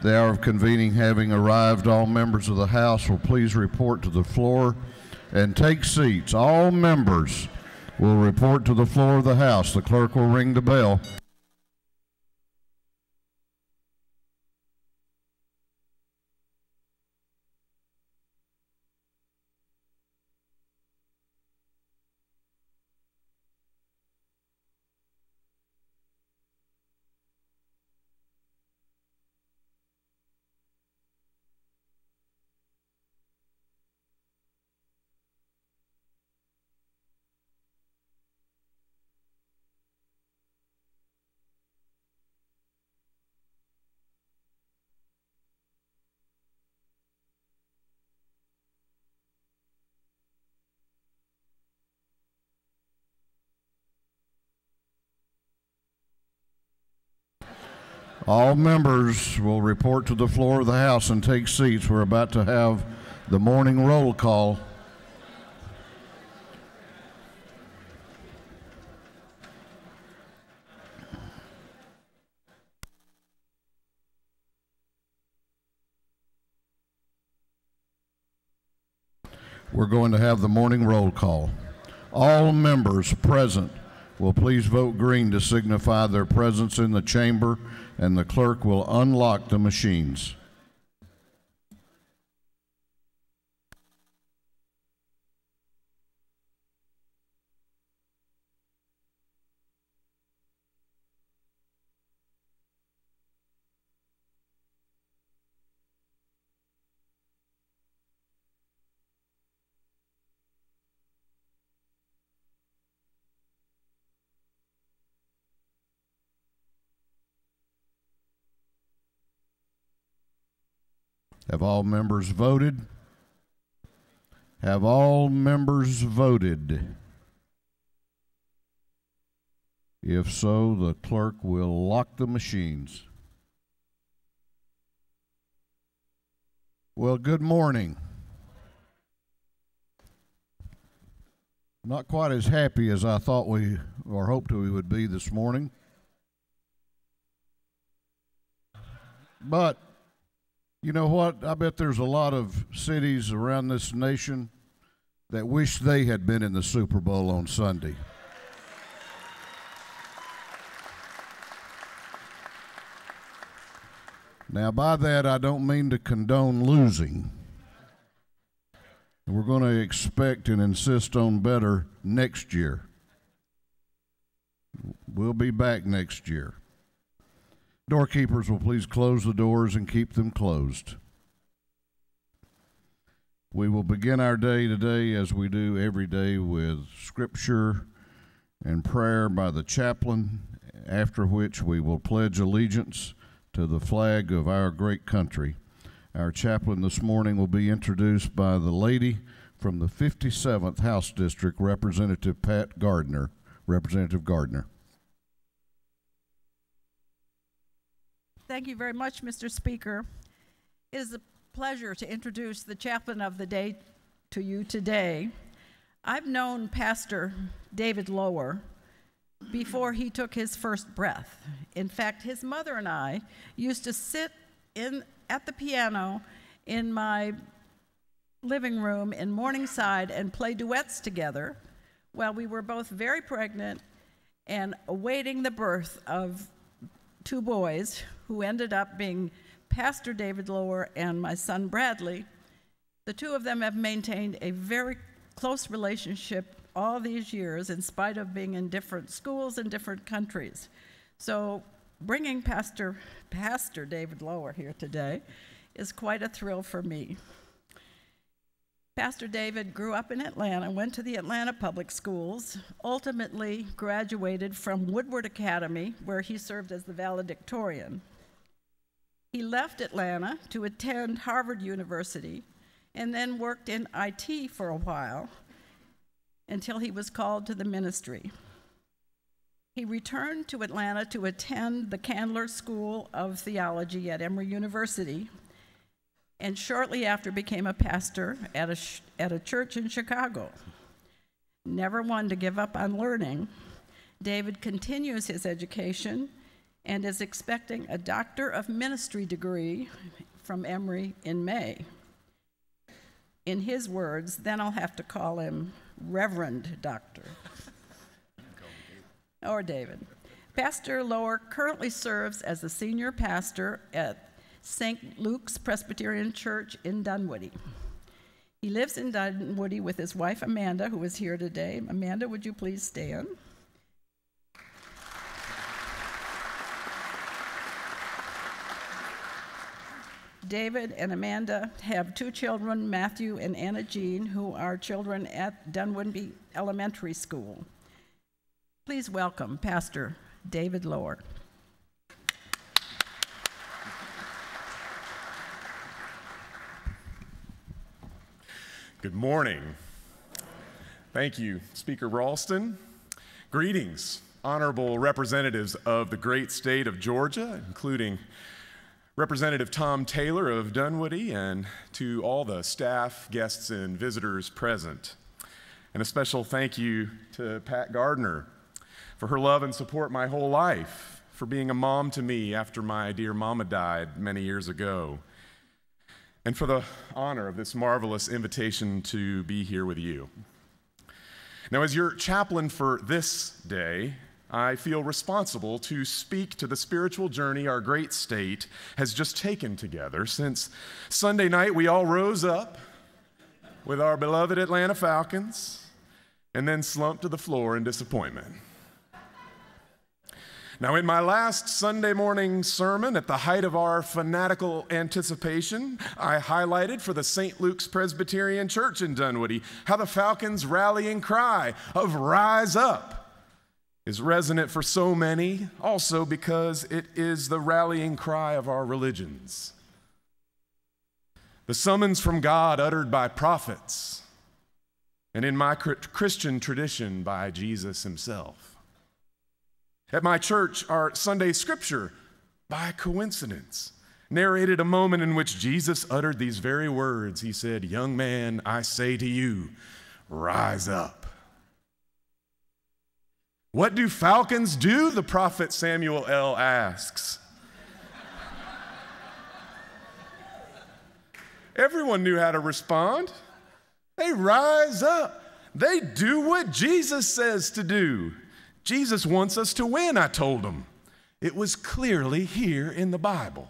The hour of convening having arrived, all members of the House will please report to the floor and take seats. All members will report to the floor of the House. The clerk will ring the bell. All members will report to the floor of the House and take seats. We're about to have the morning roll call. We're going to have the morning roll call. All members present will please vote green to signify their presence in the chamber, and the clerk will unlock the machines. Have all members voted? Have all members voted? If so, the clerk will lock the machines. Well, good morning. Not quite as happy as I thought we or hoped we would be this morning. But you know what? I bet there's a lot of cities around this nation that wish they had been in the Super Bowl on Sunday. Now, by that, I don't mean to condone losing. We're going to expect and insist on better next year. We'll be back next year. Doorkeepers will please close the doors and keep them closed. We will begin our day today, as we do every day, with scripture and prayer by the chaplain, after which we will pledge allegiance to the flag of our great country. Our chaplain this morning will be introduced by the lady from the 57th House District, Representative Pat Gardner. Representative Gardner. Thank you very much, Mr. Speaker. It is a pleasure to introduce the chaplain of the day to you today. I've known Pastor David Lower before he took his first breath. In fact, his mother and I used to sit at the piano in my living room in Morningside and play duets together while we were both very pregnant and awaiting the birth of two boys who ended up being Pastor David Lower and my son Bradley. The two of them have maintained a very close relationship all these years in spite of being in different schools in different countries. So bringing Pastor David Lower here today is quite a thrill for me. Pastor David grew up in Atlanta, went to the Atlanta Public Schools, ultimately graduated from Woodward Academy, where he served as the valedictorian. He left Atlanta to attend Harvard University and then worked in IT for a while until he was called to the ministry. He returned to Atlanta to attend the Candler School of Theology at Emory University, and shortly after became a pastor at a church in Chicago. Never one to give up on learning, David continues his education and is expecting a Doctor of Ministry degree from Emory in May. In his words, then I'll have to call him Reverend Doctor. Or David. Pastor Lohr currently serves as the senior pastor at St. Luke's Presbyterian Church in Dunwoody. He lives in Dunwoody with his wife Amanda, who is here today. Amanda, would you please stand? David and Amanda have two children, Matthew and Anna Jean, who are children at Dunwoody Elementary School. Please welcome Pastor David Lohr. Good morning. Thank you, Speaker Ralston. Greetings, honorable representatives of the great state of Georgia, including Representative Tom Taylor of Dunwoody, and to all the staff, guests, and visitors present. And a special thank you to Pat Gardner for her love and support my whole life, for being a mom to me after my dear mama died many years ago, and for the honor of this marvelous invitation to be here with you. Now, as your chaplain for this day, I feel responsible to speak to the spiritual journey our great state has just taken together since Sunday night we all rose up with our beloved Atlanta Falcons and then slumped to the floor in disappointment. Now, in my last Sunday morning sermon, at the height of our fanatical anticipation, I highlighted for the St. Luke's Presbyterian Church in Dunwoody how the Falcons' rallying cry of "Rise Up" is resonant for so many, also because it is the rallying cry of our religions. The summons from God uttered by prophets, and in my Christian tradition by Jesus himself. At my church, our Sunday scripture, by coincidence, narrated a moment in which Jesus uttered these very words. He said, "Young man, I say to you, rise up." What do falcons do? The prophet Samuel L. asks. Everyone knew how to respond. They rise up. They do what Jesus says to do. Jesus wants us to win, I told them. It was clearly here in the Bible.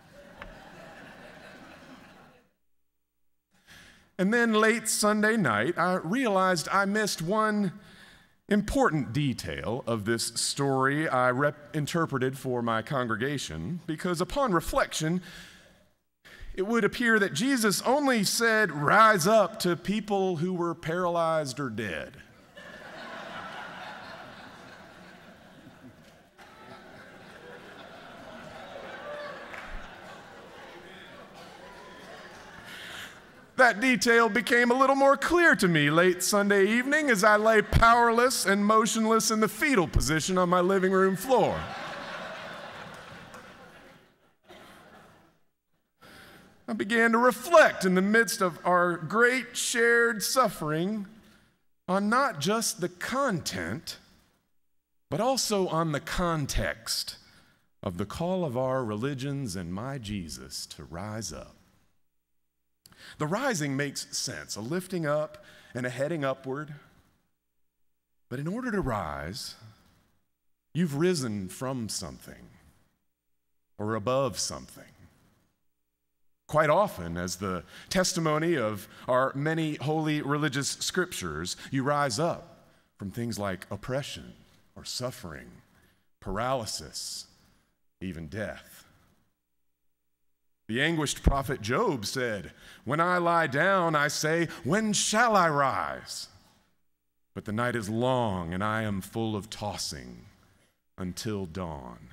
And then late Sunday night, I realized I missed one important detail of this story I interpreted for my congregation, because upon reflection, it would appear that Jesus only said "rise up" to people who were paralyzed or dead. That detail became a little more clear to me late Sunday evening as I lay powerless and motionless in the fetal position on my living room floor. I began to reflect in the midst of our great shared suffering on not just the content, but also on the context of the call of our religions and my Jesus to rise up. The rising makes sense, a lifting up and a heading upward. But in order to rise, you've risen from something or above something. Quite often, as the testimony of our many holy religious scriptures, you rise up from things like oppression or suffering, paralysis, even death. The anguished prophet Job said, "When I lie down, I say, when shall I rise? But the night is long, and I am full of tossing until dawn."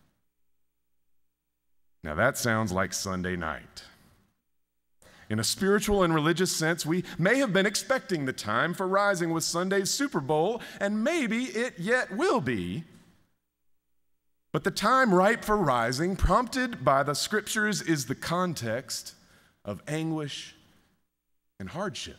Now that sounds like Sunday night. In a spiritual and religious sense, we may have been expecting the time for rising with Sunday's Super Bowl, and maybe it yet will be. But the time ripe for rising, prompted by the scriptures, is the context of anguish and hardship.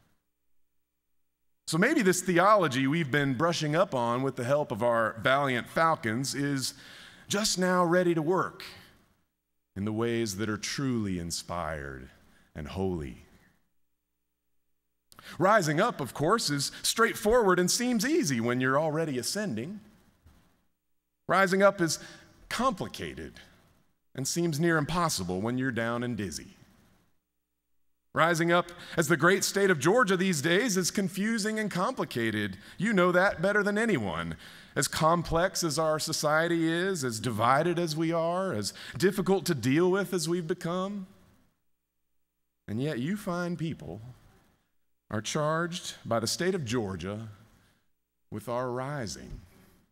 So maybe this theology we've been brushing up on with the help of our valiant Falcons is just now ready to work in the ways that are truly inspired and holy. Rising up, of course, is straightforward and seems easy when you're already ascending. Rising up is complicated and seems near impossible when you're down and dizzy. Rising up as the great state of Georgia these days is confusing and complicated. You know that better than anyone. As complex as our society is, as divided as we are, as difficult to deal with as we've become. And yet you fine people are charged by the state of Georgia with our rising.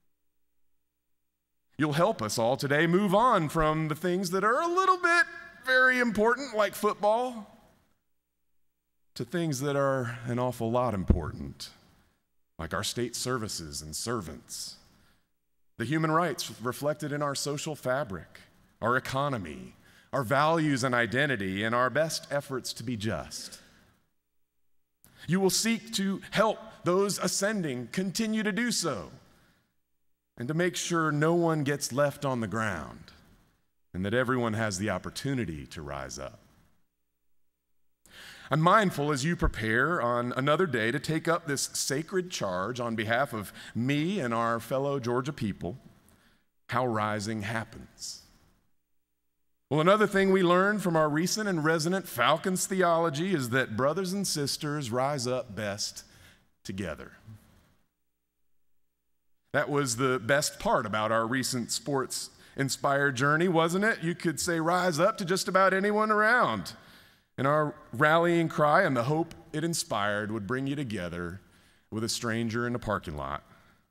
You'll help us all today move on from the things that are a little bit very important, like football, to things that are an awful lot important, like our state services and servants, the human rights reflected in our social fabric, our economy, our values and identity, and our best efforts to be just. You will seek to help those ascending continue to do so, and to make sure no one gets left on the ground, and that everyone has the opportunity to rise up. I'm mindful as you prepare on another day to take up this sacred charge on behalf of me and our fellow Georgia people, how rising happens. Well, another thing we learned from our recent and resonant Falcons theology is that brothers and sisters rise up best together. That was the best part about our recent sports-inspired journey, wasn't it? You could say rise up to just about anyone around. And our rallying cry and the hope it inspired would bring you together with a stranger in a parking lot.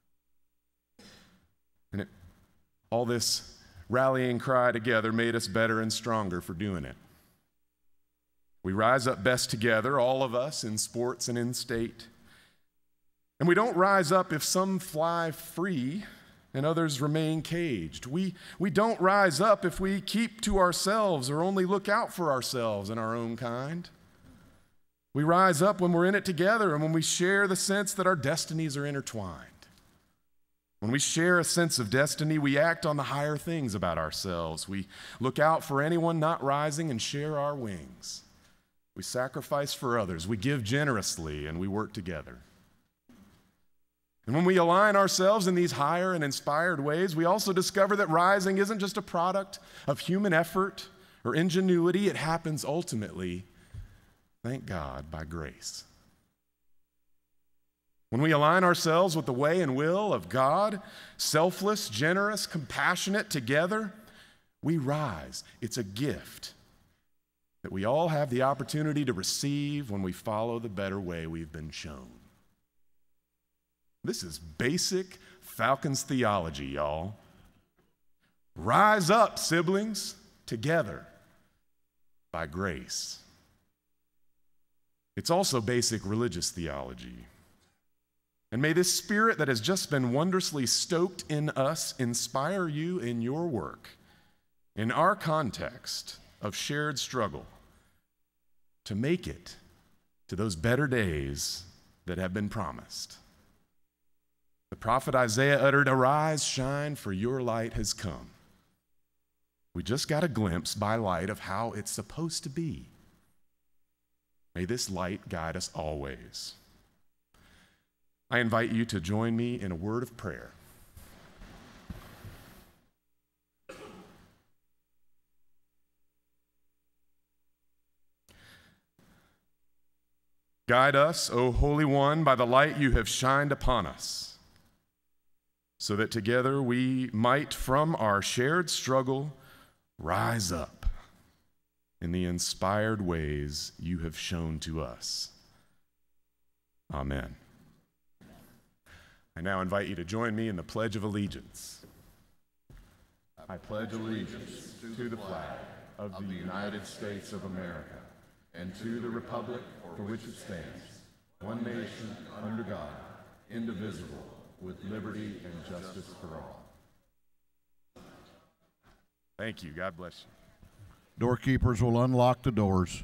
And all this rallying cry together made us better and stronger for doing it. We rise up best together, all of us, in sports and in state. And we don't rise up if some fly free and others remain caged. We don't rise up if we keep to ourselves or only look out for ourselves and our own kind. We rise up when we're in it together and when we share the sense that our destinies are intertwined. When we share a sense of destiny, we act on the higher things about ourselves. We look out for anyone not rising and share our wings. We sacrifice for others. We give generously and we work together. And when we align ourselves in these higher and inspired ways, we also discover that rising isn't just a product of human effort or ingenuity. It happens ultimately, thank God, by grace. When we align ourselves with the way and will of God, selfless, generous, compassionate, together, we rise. It's a gift that we all have the opportunity to receive when we follow the better way we've been shown. This is basic Falcons theology, y'all. Rise up, siblings, together by grace. It's also basic religious theology. And may this spirit that has just been wondrously stoked in us inspire you in your work, in our context of shared struggle, to make it to those better days that have been promised. The prophet Isaiah uttered, "Arise, shine, for your light has come." We just got a glimpse by light of how it's supposed to be. May this light guide us always. I invite you to join me in a word of prayer. Guide us, O Holy One, by the light you have shined upon us, so that together we might, from our shared struggle, rise up in the inspired ways you have shown to us. Amen. I now invite you to join me in the Pledge of Allegiance. I pledge allegiance to the flag of the United States of America and to the republic for which it stands, one nation under God, indivisible, with liberty and justice for all. Thank you. God bless you. Doorkeepers will unlock the doors.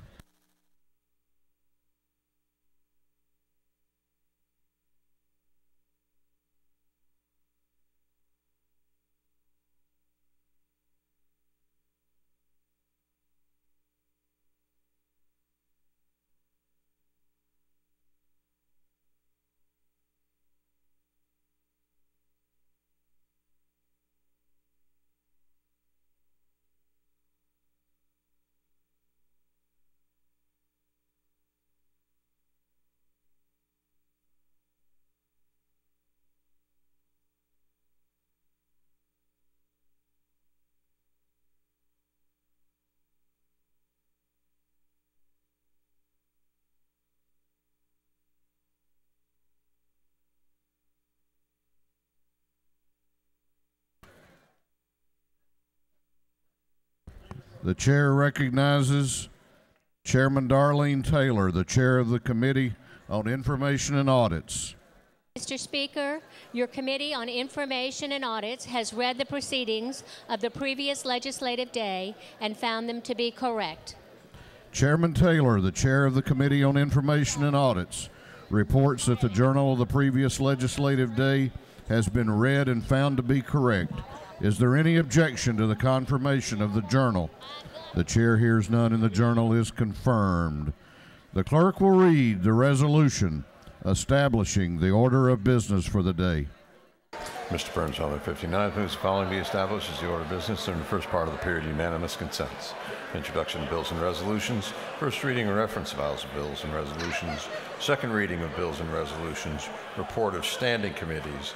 The chair recognizes Chairman Darlene Taylor, the chair of the Committee on Information and Audits. Mr. Speaker, your Committee on Information and Audits has read the proceedings of the previous legislative day and found them to be correct. Chairman Taylor, the chair of the Committee on Information and Audits, reports that the journal of the previous legislative day has been read and found to be correct. Is there any objection to the confirmation of the journal? The chair hears none and the journal is confirmed. The clerk will read the resolution establishing the order of business for the day. Mr. Burns, on the 59th, moves the following be established as the order of business during the first part of the period unanimous consents. Introduction of bills and resolutions, first reading and reference files of bills and resolutions, second reading of bills and resolutions, report of standing committees,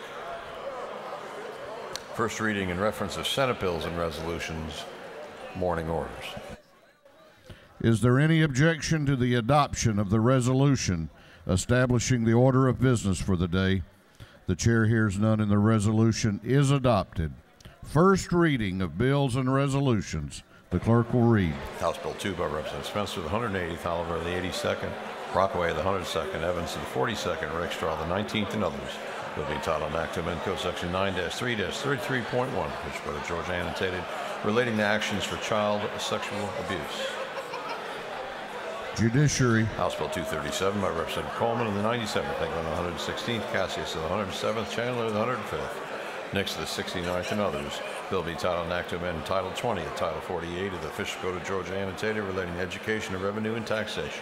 first reading and reference of Senate bills and resolutions, morning orders. Is there any objection to the adoption of the resolution establishing the order of business for the day? The chair hears none and the resolution is adopted. First reading of bills and resolutions. The clerk will read. House Bill 2 by Representative Spencer, the 180th, Oliver, the 82nd, Rockaway, the 102nd, Evans, the 42nd, Rakestraw, the 19th, and others. Will be entitled an act to amend Code Section 9-3-33.1, which by the Georgia annotated, relating to actions for child sexual abuse. Judiciary. House Bill 237 by Representative Coleman, and the 97th, England, the 116th, Cassius, the 107th, Chandler, the 105th, Nix, the 69th, and others. Bill be entitled an act to amend Title 20 of Title 48 of the Official Code of Georgia annotated relating to education and revenue and taxation.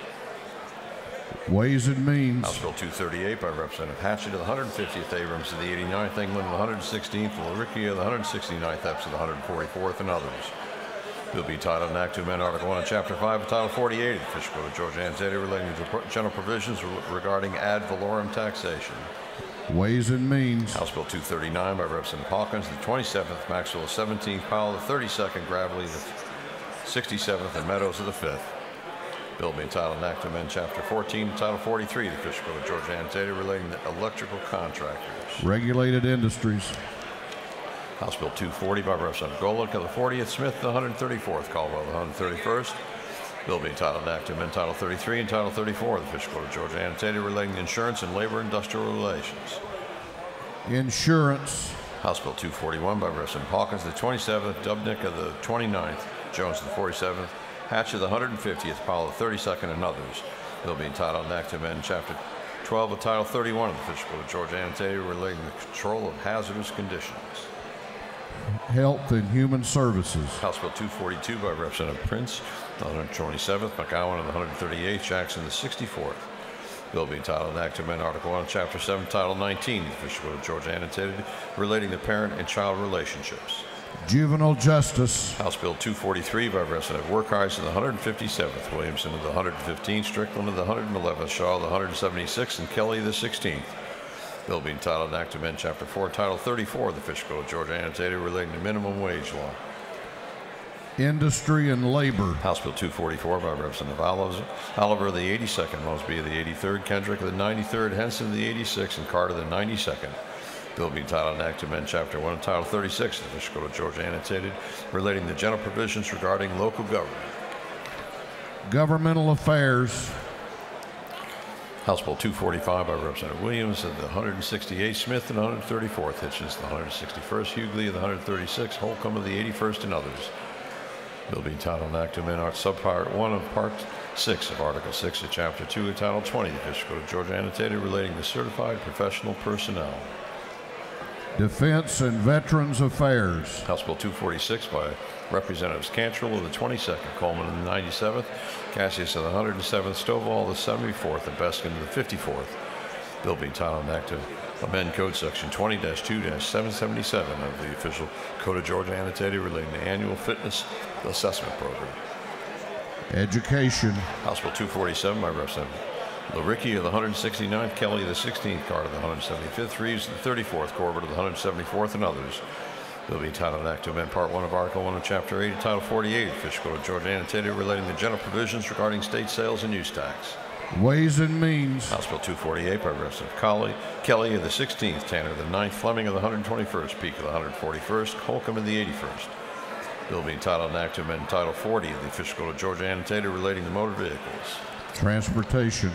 Ways and Means. House Bill 238 by Representative Hatchett of the 150th, Abrams of the 89th, England of the 116th, Lawricki of the 169th, Epps of the 144th, and others. Bill be entitled an act to amend Article 1 of Chapter 5 of Title 48 of the Official Code of Georgia annotated relating to general provisions regarding ad valorem taxation. Ways and Means. House Bill 239 by Representative Hawkins, the 27th, Maxwell the 17th, Powell the 32nd, Gravely the 67th, and Meadows of the 5th. Bill be entitled an act to amend Chapter 14 of Title 43 of the Official Code of Georgia annotated relating to electrical contractors. Regulated Industries. House Bill 240 by Representative Golick of the 40th, Smith the 134th, Caldwell the 131st. Bill be entitled an act to amend Title 33 and Title 34 of the Official Code of Georgia annotated relating to insurance and labor-industrial relations. Insurance. House Bill 241 by Representative Hawkins the 27th, Dubnik of the 29th, Jones the 47th, Hatch of the 150th, Powell the 32nd, and others. Bill be entitled an act to amend Chapter 12 of Title 31 of the Official Code of Georgia annotated relating to the control of hazardous conditions. Health and Human Services. House Bill 242 by Representative Prince, the 127th, McGowan of the 138th, Jackson the 64th. Bill be entitled an act to amend Article 1, Chapter 7, Title 19 of the Official Code of Georgia annotated relating to parent and child relationships. Juvenile Justice. House Bill 243 by Representative Werkheiser of the 157th, Williamson of the 115th, Strickland of the 111th, Shaw of the 176th, and Kelly the 16th. Bill be entitled an act to amend Chapter 4, Title 34 of the Official Code of Georgia annotated relating to minimum wage law. Industry and Labor. House Bill 244 by Representative Oliver of the 82nd, Mosby of the 83rd, Kendrick of the 93rd, Henson of the 86th, and Carter of the 92nd. Bill be entitled an act to amend Chapter 1 of Title 36 of the Official Code of Georgia annotated relating to general provisions regarding local government. Governmental Affairs. House Bill 245 by Representative Williams of the 168th, Smith and 134th, Hitchens the 161st, Hughley of the 136th, Holcomb of the 81st, and others. Bill be entitled an act to amend Subpart 1 of Part 6 of Article 6 of Chapter 2 of Title 20 of the Official Code of Georgia annotated relating to certified professional personnel. Defense and Veterans Affairs. House Bill 246 by Representatives Cantrell of the 22nd, Coleman of the 97th, Cassius of the 107th, Stovall of the 74th, and Beskin of the 54th. Bill be entitled an act to amend Code Section 20-2-777 of the Official Code of Georgia annotated relating to annual fitness assessment program. Education. House Bill 247 by Representative Lawricki of the 169th, Kelly of the 16th, Carter of the 175th, Reeves of the 34th, Corbett of the 174th, and others. Bill be entitled an act to amend Part 1 of Article 1 of Chapter 8 of Title 48 of the Official Code of Georgia annotated relating to general provisions regarding state sales and use tax. Ways and Means. House Bill 248 by Representative Kelly of the 16th, Tanner of the 9th, Fleming of the 121st, Peake of the 141st, Holcomb of the 81st. Bill being titled an act to amend Title 40 of the Official Code of Georgia annotated relating to motor vehicles. Transportation.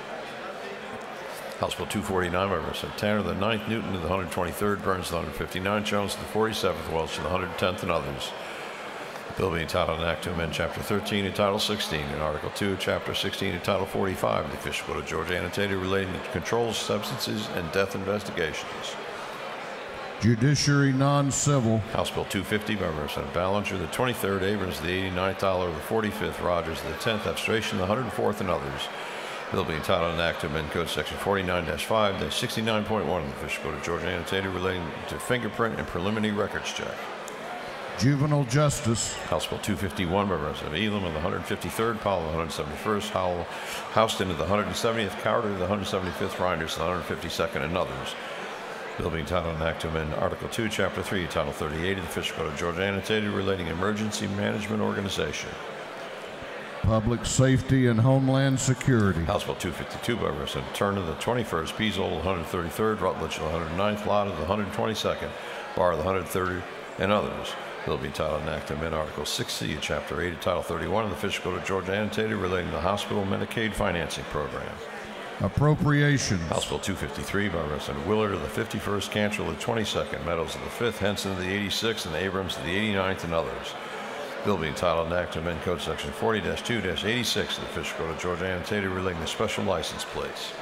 House Bill 249 by Representative Tanner, the 9th, Newton to the 123rd, Burns to the 159th, Jones to the 47th, Welch to the 110th, and others. The bill being titled an act to amend Chapter 13 of Title 16 and Article 2 of Chapter 16 of Title 45 of the Official Code of Georgia annotated relating to controls, substances, and death investigations. Judiciary non-civil. House Bill 250 by Representative Ballinger, the 23rd, Abrams to the 89th, Dollar the 45th, Rogers to the 10th, Abstration the 104th, and others. Bill being titled an act to amend Code Section 49-5-69.1 of the Official Code of Georgia annotated relating to fingerprint and preliminary records check. Juvenile justice. House Bill 251 by Representative Elam of the 153rd, Powell of the 171st, Howell, Houston of the 170th, Cowder of the 175th, Reinders of the 152nd, and others. Bill being titled an act to amend Article 2, Chapter 3, Title 38 of the Official Code of Georgia annotated relating emergency management organization. Public safety and homeland security. House Bill 252 by Representative Turner, the 21st, Peasole of the 133rd, Rutledge of the 109th, Lott of the 122nd, Barr of the 130th, and others. Bill being titled an act to amend Article 6C of Chapter 8 of Title 31 of the Official Code of Georgia annotated relating to the hospital Medicaid financing program. Appropriations. House Bill 253 by Representative Willard of the 51st, Cantrell of the 22nd, Meadows of the 5th, Henson of the 86th, and Abrams of the 89th, and others. Bill being titled an act to amend Code Section 40-2-86 of the Official Code of Georgia annotated relating to special license plates.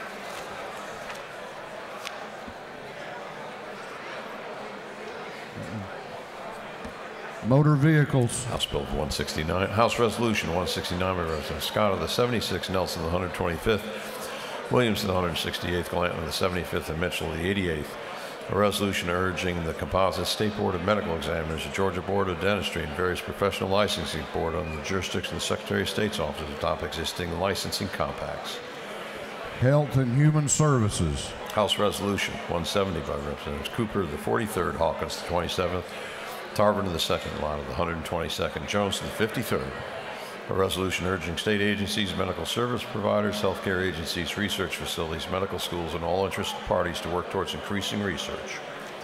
Motor vehicles. House Bill 169, House Resolution 169 by Representative Scott of the 76th, Nelson of the 125th, Williams of the 168th, Glanton of the 75th, and Mitchell of the 88th. A resolution urging the Composite State Board of Medical Examiners, the Georgia Board of Dentistry, and various professional licensing board under the jurisdiction of the Secretary of State's office to adopt existing licensing compacts. Health and Human Services. House Resolution 170 by Representatives Cooper of the 43rd, Hawkins of the 27th, Tarvin of the 2nd, Lott of the 122nd, Jones of the 53rd. A resolution urging state agencies, medical service providers, healthcare agencies, research facilities, medical schools, and all interested parties to work towards increasing research.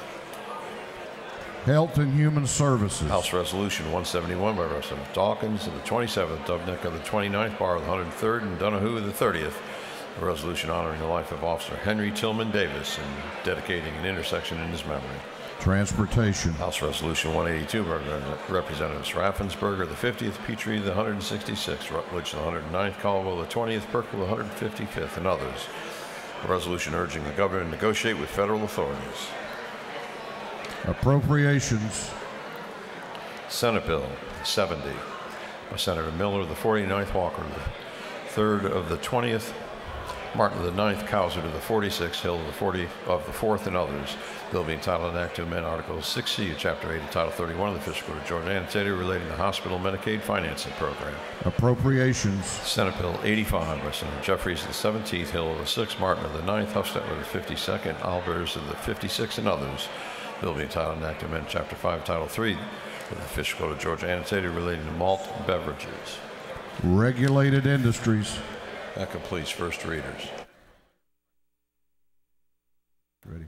Health and Human Services. House Resolution 171 by Representative Dawkins of the 27th, Dubnik of the 29th, Barr of the 103rd, and Donahue of the 30th. A resolution honoring the life of Officer Henry Tillman Davis and dedicating an intersection in his memory. Transportation. House Resolution 182 by Representatives Raffensperger of the 50th, Petrie of the 166th, Rutledge of the 109th, Caldwell of the 20th, Perkle of the 155th, and others. A resolution urging the governor to negotiate with federal authorities. Appropriations. Senate Bill 70 by Senator Miller of the 49th, Walker of the 3rd of the 20th, Martin of the 9th, Cowser to the 46th, Hill of the 4th, and others. Bill being titled an act to amend Article 6C of Chapter 8 of Title 31 of the Official Code of Georgia annotated relating to the hospital Medicaid financing program. Appropriations. Senate Bill 85 by Senator Jeffries of the 17th, Hill of the 6th, Martin of the 9th, Hufstetter of the 52nd, Albers of the 56th, and others. Bill being titled an act to amend Chapter 5, Title 3 of the Official Code of Georgia annotated relating to malt beverages. Regulated industries. That completes first readers. Ready.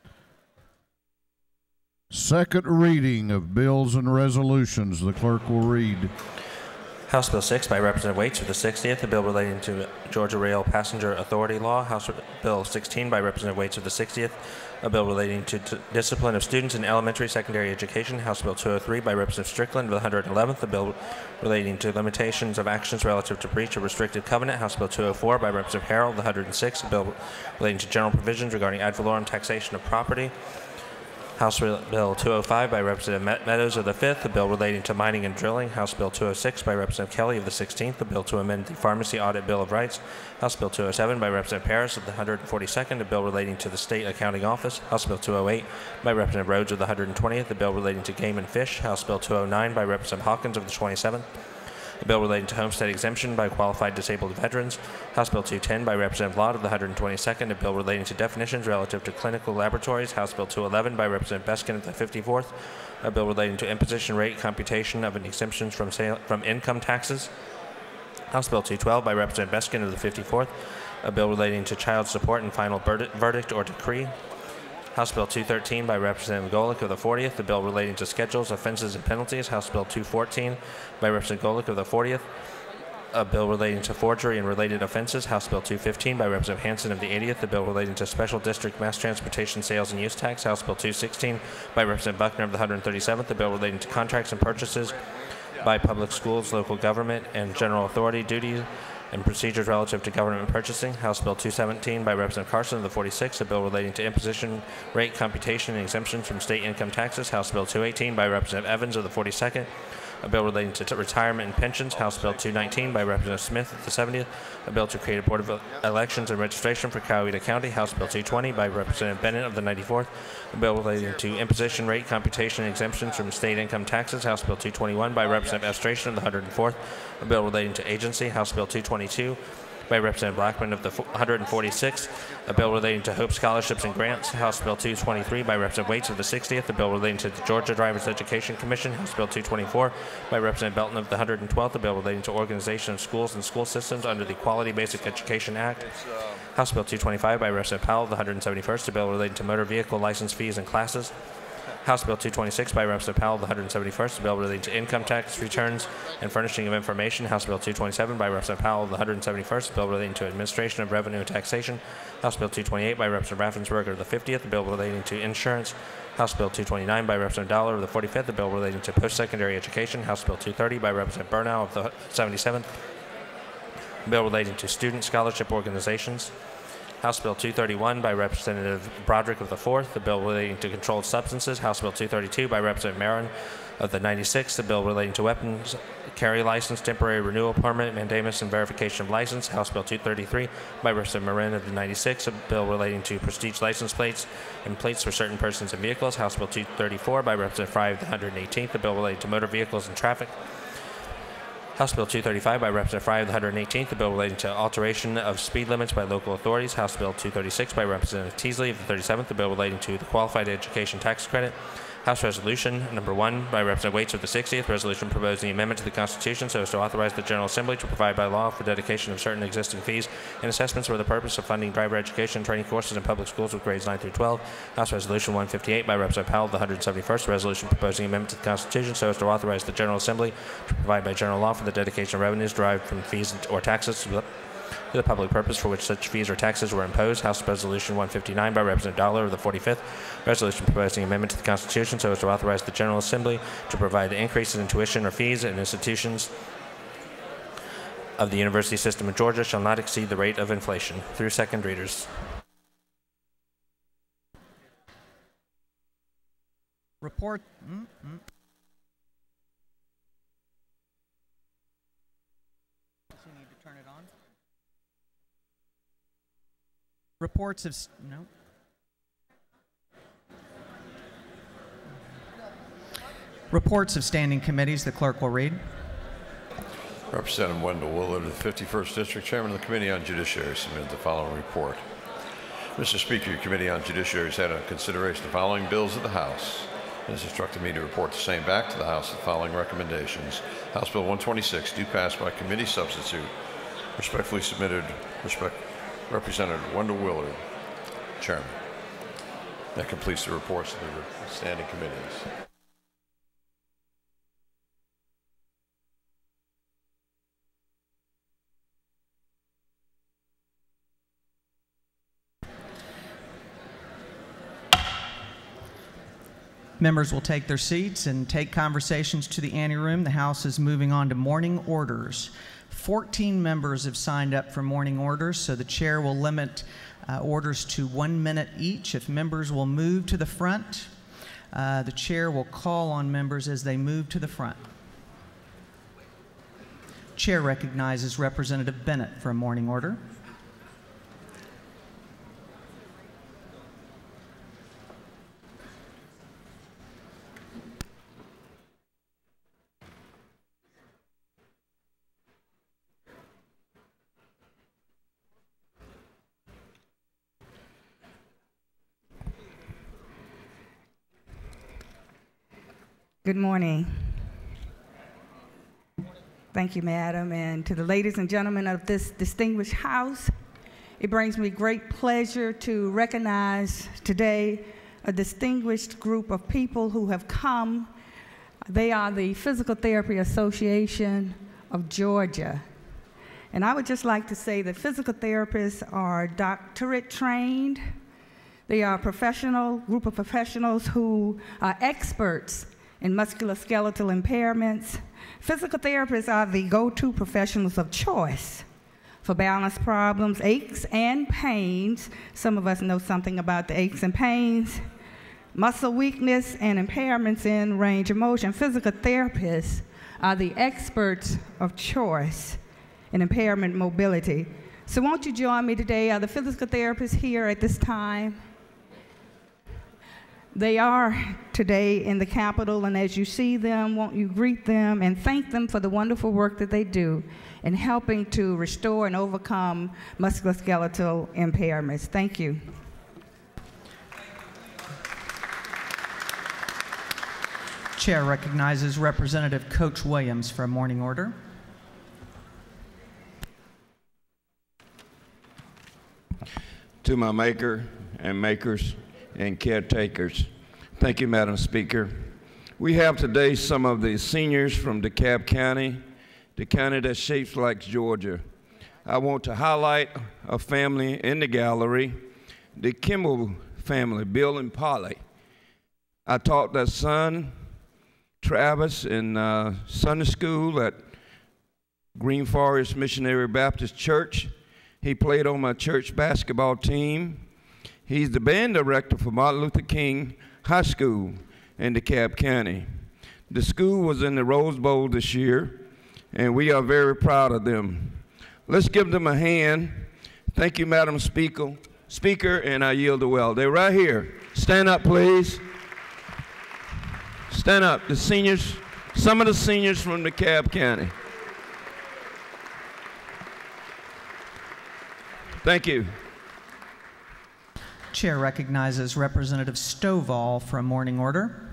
Second reading of bills and resolutions. The clerk will read. House Bill 6 by Representative Waits of the 60th, a bill relating to Georgia Rail Passenger Authority Law. House Bill 16 by Representative Waits of the 60th, a bill relating to discipline of students in elementary secondary education. House Bill 203 by Representative Strickland of the 111th, a bill relating to limitations of actions relative to breach of restricted covenant. House Bill 204 by Representative Harrell of the 106th, a bill relating to general provisions regarding ad valorem taxation of property. House Bill 205 by Representative Meadows of the 5th, a bill relating to mining and drilling. House Bill 206 by Representative Kelly of the 16th, a bill to amend the Pharmacy Audit Bill of Rights. House Bill 207 by Representative Paris of the 142nd, a bill relating to the State Accounting Office. House Bill 208 by Representative Rhodes of the 120th, a bill relating to game and fish. House Bill 209 by Representative Hawkins of the 27th, a bill relating to homestead exemption by qualified disabled veterans. House Bill 210 by Representative Lott of the 122nd, a bill relating to definitions relative to clinical laboratories. House Bill 211 by Representative Beskin of the 54th, a bill relating to imposition rate computation of an exemptions from income taxes. House Bill 212 by Representative Beskin of the 54th, a bill relating to child support and final verdict or decree. House Bill 213 by Representative Golick of the 40th, the bill relating to schedules, offenses, and penalties. House Bill 214 by Representative Golick of the 40th, a bill relating to forgery and related offenses. House Bill 215 by Representative Hansen of the 80th, the bill relating to special district mass transportation sales and use tax. House Bill 216 by Representative Buckner of the 137th, the bill relating to contracts and purchases by public schools, local government, and general authority duties and procedures relative to government purchasing. House Bill 217 by Representative Carson of the 46th, a bill relating to imposition rate computation and exemptions from state income taxes. House Bill 218 by Representative Evans of the 42nd, a bill relating to retirement and pensions. House Bill 219 by Representative Smith of the 70th, a bill to create a Board of Elections and Registration for Coweta County. House Bill 220 by Representative Bennett of the 94th, a bill relating to imposition rate computation and exemptions from state income taxes. House Bill 221 by Representative Estration of the 104th, a bill relating to agency. House Bill 222 by Representative Blackman of the 146th, a bill relating to Hope Scholarships and Grants. House Bill 223 by Representative Waits of the 60th, a bill relating to the Georgia Drivers Education Commission. House Bill 224 by Representative Belton of the 112th, a bill relating to organization of schools and school systems under the Quality Basic Education Act. House Bill 225 by Representative Powell of the 171st, a bill relating to motor vehicle license fees and classes. House Bill 226 by Representative Powell of the 171st, a bill relating to income tax returns and furnishing of information. House Bill 227 by Representative Powell of the 171st, a bill relating to administration of revenue and taxation. House Bill 228 by Representative Raffensperger of the 50th, a bill relating to insurance. House Bill 229 by Representative Dollar of the 45th, a bill relating to post-secondary education. House Bill 230 by Representative Burnow of the 77th, a bill relating to student scholarship organizations. House Bill 231 by Representative Broderick of the 4th, a bill relating to controlled substances. House Bill 232 by Representative Marin of the 96th, a bill relating to weapons carry license, temporary renewal permit, mandamus, and verification of license. House Bill 233 by Representative Marin of the 96th, a bill relating to prestige license plates and plates for certain persons and vehicles. House Bill 234 by Representative Fry of the 118th, a bill relating to motor vehicles and traffic. House Bill 235 by Representative Fry of the 118th, a bill relating to alteration of speed limits by local authorities. House Bill 236 by Representative Teasley of the 37th, a bill relating to the qualified education tax credit. House Resolution Number 1 by Representative Waits of the 60th, resolution proposing amendment to the Constitution so as to authorize the General Assembly to provide by law for dedication of certain existing fees and assessments for the purpose of funding driver education and training courses in public schools with grades 9 through 12. House Resolution 158 by Representative Powell of the 171st, resolution proposing amendment to the Constitution so as to authorize the General Assembly to provide by general law for the dedication of revenues derived from fees or taxes to the public purpose for which such fees or taxes were imposed. House Resolution 159 by Representative Dollar of the 45th, resolution proposing amendment to the Constitution so as to authorize the General Assembly to provide increases in tuition or fees in institutions of the University System of Georgia shall not exceed the rate of inflation. Through second readers. Report. Reports of Reports of standing committees. The clerk will read. Representative Wendell Willard of the 51st District, Chairman of the Committee on Judiciary, submitted the following report. Mr. Speaker, your Committee on Judiciary has had on consideration the following bills of the House and has instructed me to report the same back to the House with the following recommendations. House Bill 126, due passed by committee substitute, respectfully submitted, Representative Wendell Willard, Chairman. That completes the reports of the standing committees. Members will take their seats and take conversations to the anteroom. The House is moving on to morning orders. 14 members have signed up for morning orders, so the chair will limit orders to 1 minute each. If members will move to the front, the chair will call on members as they move to the front. Chair recognizes Representative Bennett for a morning order. Good morning. Thank you, Madam, and to the ladies and gentlemen of this distinguished House. It brings me great pleasure to recognize today a distinguished group of people who have come. They are the Physical Therapy Association of Georgia. And I would just like to say that physical therapists are doctorate trained. They are a group of professionals who are experts in musculoskeletal impairments. Physical therapists are the go-to professionals of choice for balance problems, aches and pains. Some of us know something about the aches and pains. Muscle weakness and impairments in range of motion. Physical therapists are the experts of choice in impairment mobility. So won't you join me today? Are the physical therapists here at this time? They are today in the Capitol, and as you see them, won't you greet them and thank them for the wonderful work that they do in helping to restore and overcome musculoskeletal impairments. Thank you. Chair recognizes Representative Coach Williams for a morning order. To my maker and makers and caretakers, thank you, Madam Speaker. We have today some of the seniors from DeKalb County, the county that shapes like Georgia. I want to highlight a family in the gallery, the Kimball family, Bill and Polly. I taught their son, Travis, in Sunday school at Green Forest Missionary Baptist Church. He played on my church basketball team. He's the band director for Martin Luther King High School in DeKalb County. The school was in the Rose Bowl this year, and we are very proud of them. Let's give them a hand. Thank you, Madam Speaker, and I yield the well. They're right here. Stand up, please. Stand up. The seniors, some of the seniors from DeKalb County. Thank you. Chair recognizes Representative Stovall for a morning order.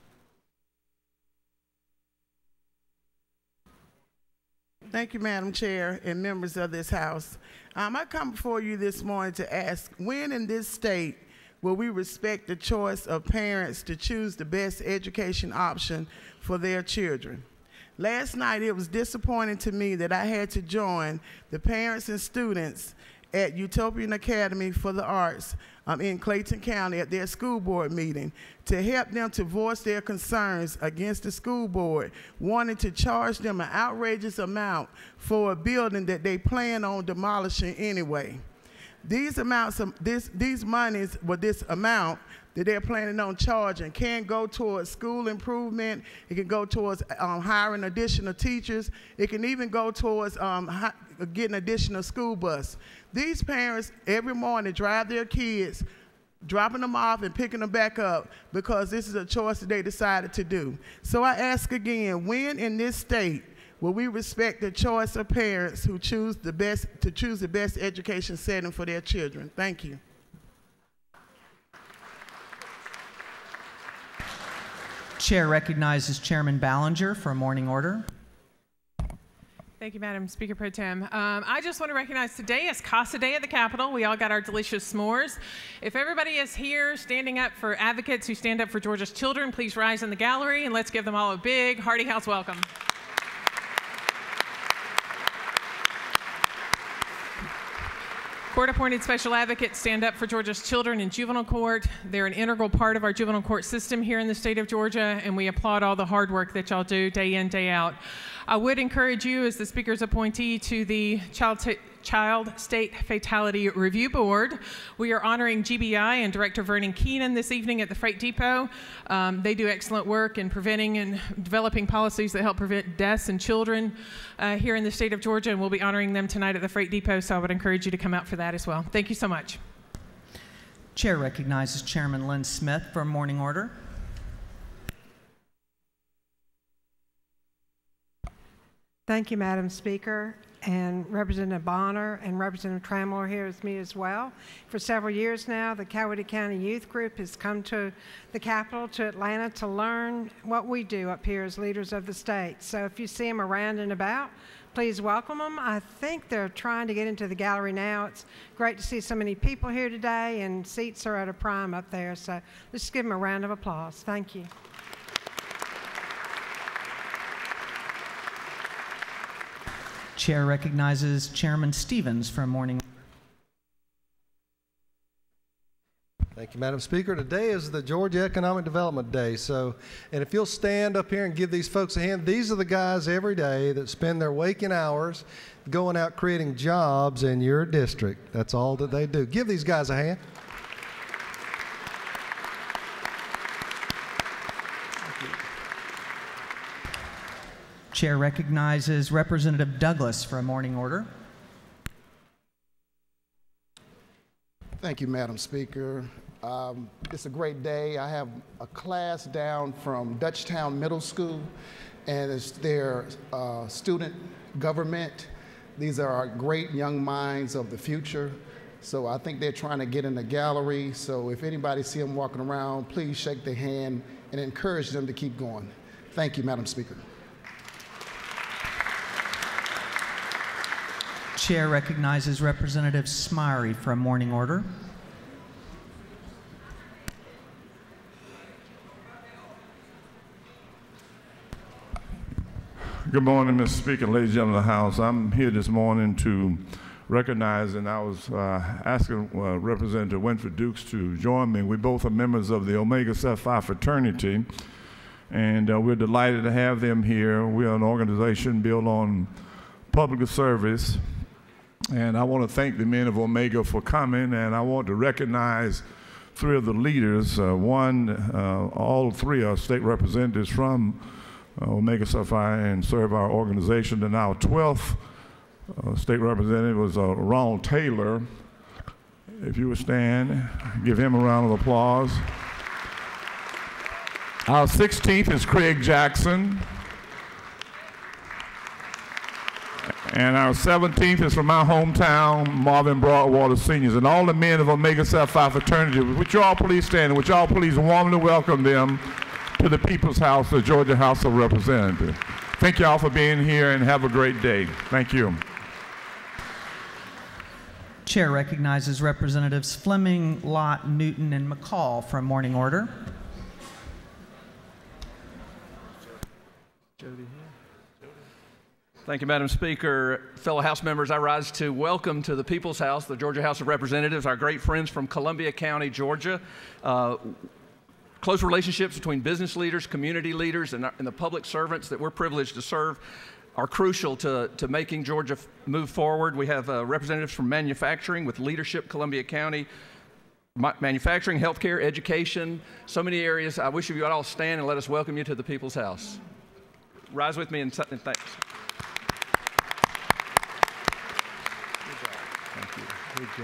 Thank you, Madam Chair and members of this House. I come before you this morning to ask, when in this state will we respect the choice of parents to choose the best education option for their children? Last night, it was disappointing to me that I had to join the parents and students at Utopian Academy for the Arts in Clayton County at their school board meeting to help them to voice their concerns against the school board, wanting to charge them an outrageous amount for a building that they plan on demolishing anyway. These amounts of these monies, well, this amount that they're planning on charging can go towards school improvement. It can go towards hiring additional teachers. It can even go towards getting additional school bus. These parents every morning drive their kids, dropping them off and picking them back up because this is a choice that they decided to do. So I ask again, when in this state will we respect the choice of parents who choose the best education setting for their children? Thank you. Chair recognizes Chairman Ballinger for a morning order. Thank you, Madam Speaker Pro Tem. I just want to recognize today is Casa Day at the Capitol. We all got our delicious s'mores. If everybody is here standing up for advocates who stand up for Georgia's children, please rise in the gallery and let's give them all a big, hearty house welcome. Court-appointed special advocates stand up for Georgia's children in juvenile court. They're an integral part of our juvenile court system here in the state of Georgia, and we applaud all the hard work that y'all do day in, day out. I would encourage you, as the Speaker's appointee to the Child State Fatality Review Board, we are honoring GBI and Director Vernon Keenan this evening at the Freight Depot. They do excellent work in preventing and developing policies that help prevent deaths in children here in the state of Georgia, and we'll be honoring them tonight at the Freight Depot, so I would encourage you to come out for that as well. Thank you so much. Chair recognizes Chairman Lynn Smith for a morning order. Thank you, Madam Speaker. and Representative Bonner and Representative Trammell are here with me as well. For several years now, the Coweta County Youth Group has come to the Capitol, to Atlanta, to learn what we do up here as leaders of the state. So if you see them around and about, please welcome them. I think they're trying to get into the gallery now. It's great to see so many people here today, and seats are at a prime up there. So let's just give them a round of applause. Thank you. Chair recognizes Chairman Stevens for a morning. Thank you, Madam Speaker. Today is the Georgia Economic Development Day. And if you'll stand up here and give these folks a hand, these are the guys every day that spend their waking hours going out creating jobs in your district. That's all that they do. Give these guys a hand. Chair recognizes Representative Douglas for a morning order. Thank you, Madam Speaker. It's a great day. I have a class down from Dutchtown Middle School, and it's their student government. These are our great young minds of the future. So I think they're trying to get in the gallery. So if anybody see them walking around, please shake their hand and encourage them to keep going. Thank you, Madam Speaker. Chair recognizes Representative Smyrie for a morning order. Good morning, Mr. Speaker, ladies and gentlemen of the House. I'm here this morning to recognize, and I was asking Representative Winfred Dukes to join me. We both are members of the Omega Psi Phi fraternity, and we're delighted to have them here. We are an organization built on public service, and I want to thank the men of Omega for coming, and I want to recognize three of the leaders. All three are state representatives from Omega Psi Phi and serve our organization. And our 12th state representative was Ronald Taylor. If you would stand, give him a round of applause. Our 16th is Craig Jackson. And our 17th is from my hometown, Marvin Broadwater Seniors. And all the men of Omega Psi Phi fraternity, would you all please stand, and would you all please warmly welcome them to the People's House, the Georgia House of Representatives. Thank you all for being here, and have a great day. Thank you. Chair recognizes Representatives Fleming, Lott, Newton, and McCall for a morning order. Thank you, Madam Speaker. Fellow House members, I rise to welcome to the People's House, the Georgia House of Representatives, our great friends from Columbia County, Georgia. Close relationships between business leaders, community leaders, and the public servants that we're privileged to serve are crucial to making Georgia move forward. We have representatives from manufacturing with leadership, Columbia County, manufacturing, healthcare, education, so many areas. I wish you would all stand and let us welcome you to the People's House. Rise with me and thanks. Thank you.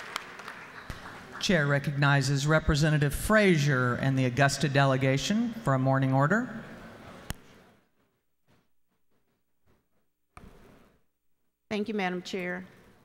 Chair recognizes Representative Frazier and the Augusta delegation for a morning order. Thank you, Madam Chair.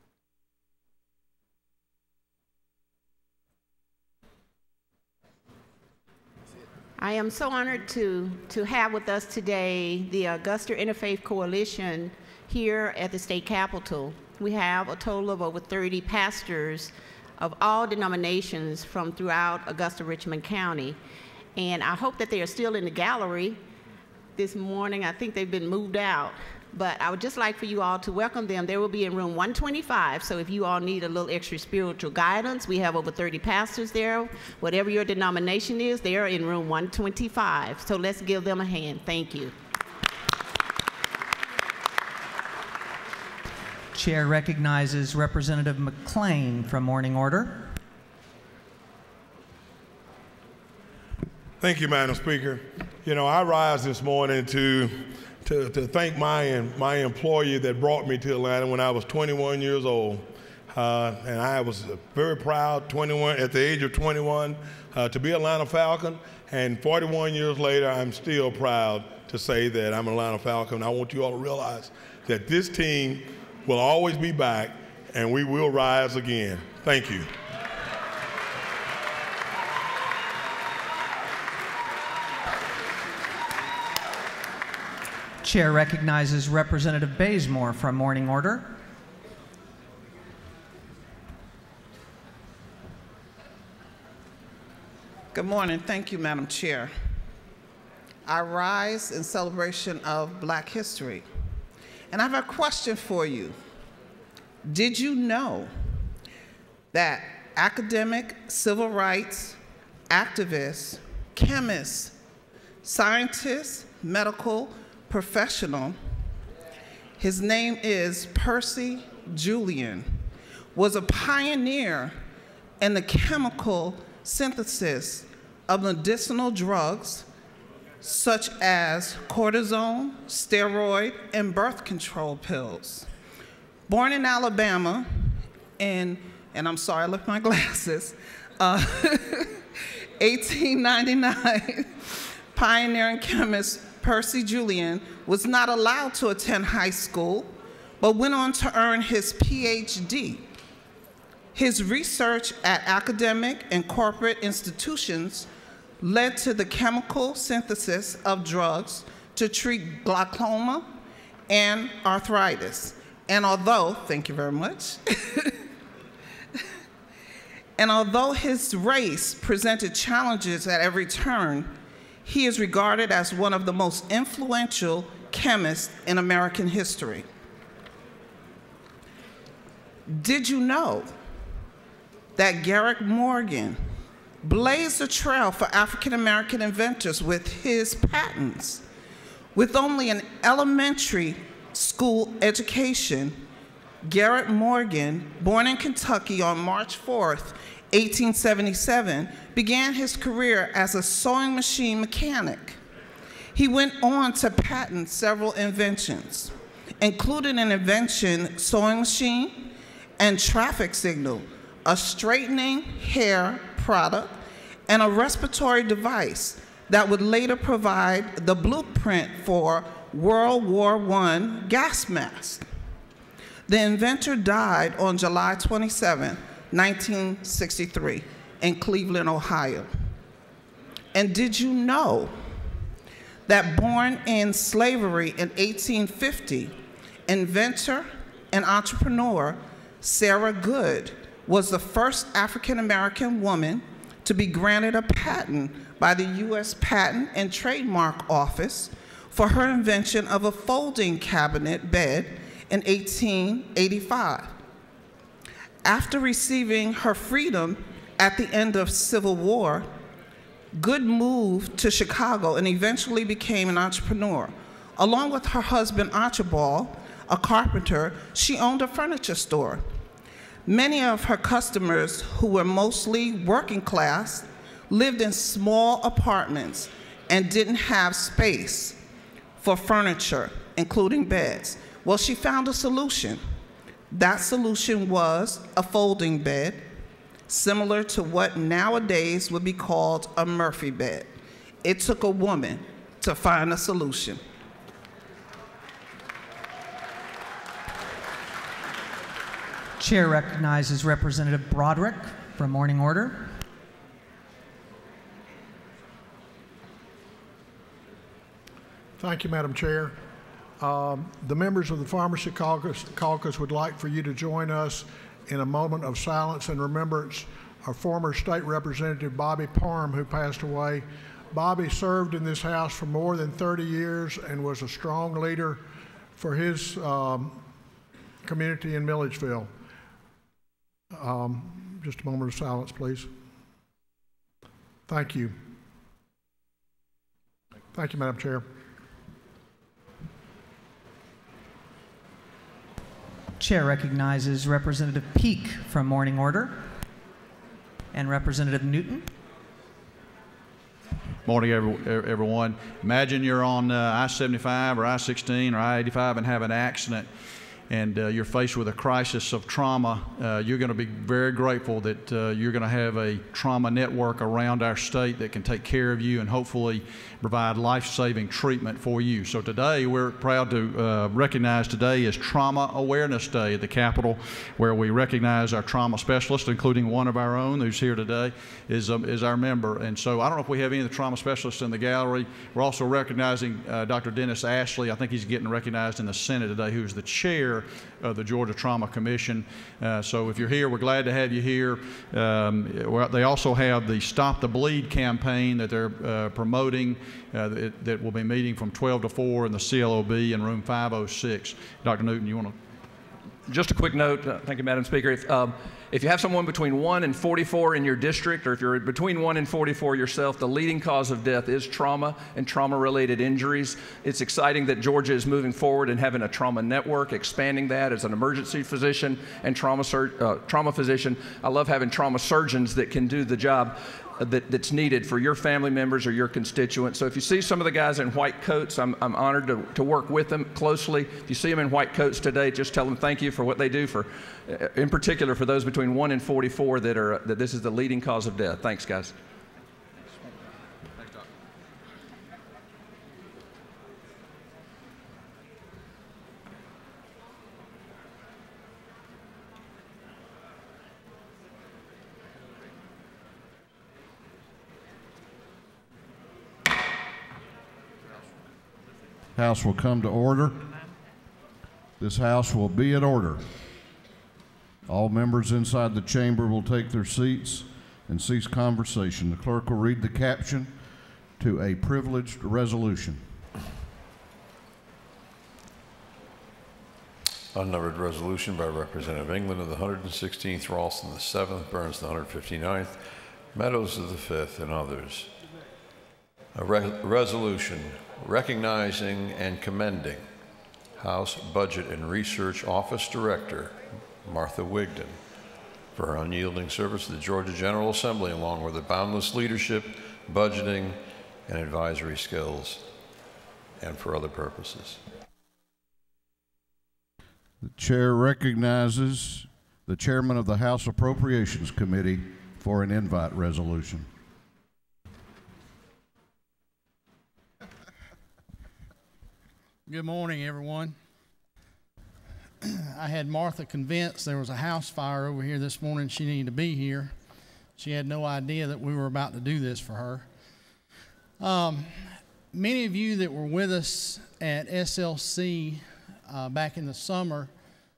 I am so honored to have with us today the Augusta Interfaith Coalition here at the state capitol. We have a total of over 30 pastors of all denominations from throughout Augusta-Richmond County. And I hope that they are still in the gallery this morning. I think they've been moved out. But I would just like for you all to welcome them. They will be in room 125, so if you all need a little extra spiritual guidance, we have over 30 pastors there. Whatever your denomination is, they are in room 125. So let's give them a hand. Thank you. Chair recognizes Representative McClain for morning order. Thank you, Madam Speaker. You know, I rise this morning to thank my employer that brought me to Atlanta when I was 21 years old. And I was very proud at the age of 21 to be Atlanta Falcon. And 41 years later, I'm still proud to say that I'm an Atlanta Falcon. I want you all to realize that this team will always be back, and we will rise again. Thank you. Chair recognizes Representative Bazemore for a morning order. Good morning. Thank you, Madam Chair. I rise in celebration of Black History. And I have a question for you. Did you know that academic, civil rights, activists, chemists, scientists, medical professional, his name is Percy Julian, was a pioneer in the chemical synthesis of medicinal drugs such as cortisone, steroid, and birth control pills. Born in Alabama and I'm sorry, I left my glasses, 1899, pioneering chemist Percy Julian was not allowed to attend high school, but went on to earn his PhD. His research at academic and corporate institutions led to the chemical synthesis of drugs to treat glaucoma and arthritis. And although, thank you very much, and although his race presented challenges at every turn, he is regarded as one of the most influential chemists in American history. Did you know that Garrett Morgan blazed a trail for African American inventors with his patents? With only an elementary school education, Garrett Morgan, born in Kentucky on March 4th, 1877, began his career as a sewing machine mechanic. He went on to patent several inventions, including an invention sewing machine and traffic signal, a straightening hair product, and a respiratory device that would later provide the blueprint for World War I gas mask. The inventor died on July 27, 1963, in Cleveland, Ohio. And did you know that born in slavery in 1850, inventor and entrepreneur Sarah Good was the first African-American woman to be granted a patent by the U.S. Patent and Trademark Office for her invention of a folding cabinet bed in 1885. After receiving her freedom at the end of Civil War, Good moved to Chicago and eventually became an entrepreneur. Along with her husband Archibald, a carpenter, she owned a furniture store. Many of her customers, who were mostly working class, lived in small apartments and didn't have space for furniture, including beds. Well, she found a solution. That solution was a folding bed, similar to what nowadays would be called a Murphy bed. It took a woman to find a solution. Chair recognizes Representative Broderick for morning order. Thank you, Madam Chair. The members of the Pharmacy Caucus would like for you to join us in a moment of silence and remembrance of former State Representative Bobby Parham, who passed away. Bobby served in this House for more than 30 years and was a strong leader for his community in Milledgeville. Just a moment of silence, please. Thank you. Thank you, Madam Chair. Chair recognizes Representative Peake from morning order and Representative Newton. Morning, everyone. Imagine you're on I-75 or I-16 or I-85 and have an accident, and you're faced with a crisis of trauma, you're going to be very grateful that you're going to have a trauma network around our state that can take care of you and hopefully provide life-saving treatment for you. So today, we're proud to recognize today as Trauma Awareness Day at the Capitol, where we recognize our trauma specialists, including one of our own who's here today, is our member. And so I don't know if we have any of the trauma specialists in the gallery. We're also recognizing Dr. Dennis Ashley. I think he's getting recognized in the Senate today, who's the chair of the Georgia Trauma Commission. So if you're here, we're glad to have you here. They also have the Stop the Bleed campaign that they're promoting that will be meeting from 12 to 4 in the CLOB in room 506. Dr. Newton, you want to? Just a quick note, thank you, Madam Speaker. If you have someone between 1 and 44 in your district, or if you're between 1 and 44 yourself, the leading cause of death is trauma and trauma-related injuries. It's exciting that Georgia is moving forward and having a trauma network, expanding that as an emergency physician and trauma physician. I love having trauma surgeons that can do the job that's needed for your family members or your constituents. So if you see some of the guys in white coats, I'm honored to work with them closely. If you see them in white coats today, just tell them thank you for what they do for, in particular for those between 1 and 44 that this is the leading cause of death. Thanks, guys. House will come to order. This House will be in order. All members inside the chamber will take their seats and cease conversation. The clerk will read the caption to a privileged resolution. Unnumbered resolution by Representative England of the 116th, Ralston the 7th, Burns the 159th, Meadows of the 5th, and others. A resolution recognizing and commending House Budget and Research Office Director Martha Wigdon for her unyielding service to the Georgia General Assembly, along with her boundless leadership, budgeting, and advisory skills, and for other purposes. The chair recognizes the chairman of the House Appropriations Committee for an invite resolution. Good morning, everyone. I had Martha convinced there was a house fire over here this morning. She needed to be here. She had no idea that we were about to do this for her. Many of you that were with us at SLC back in the summer.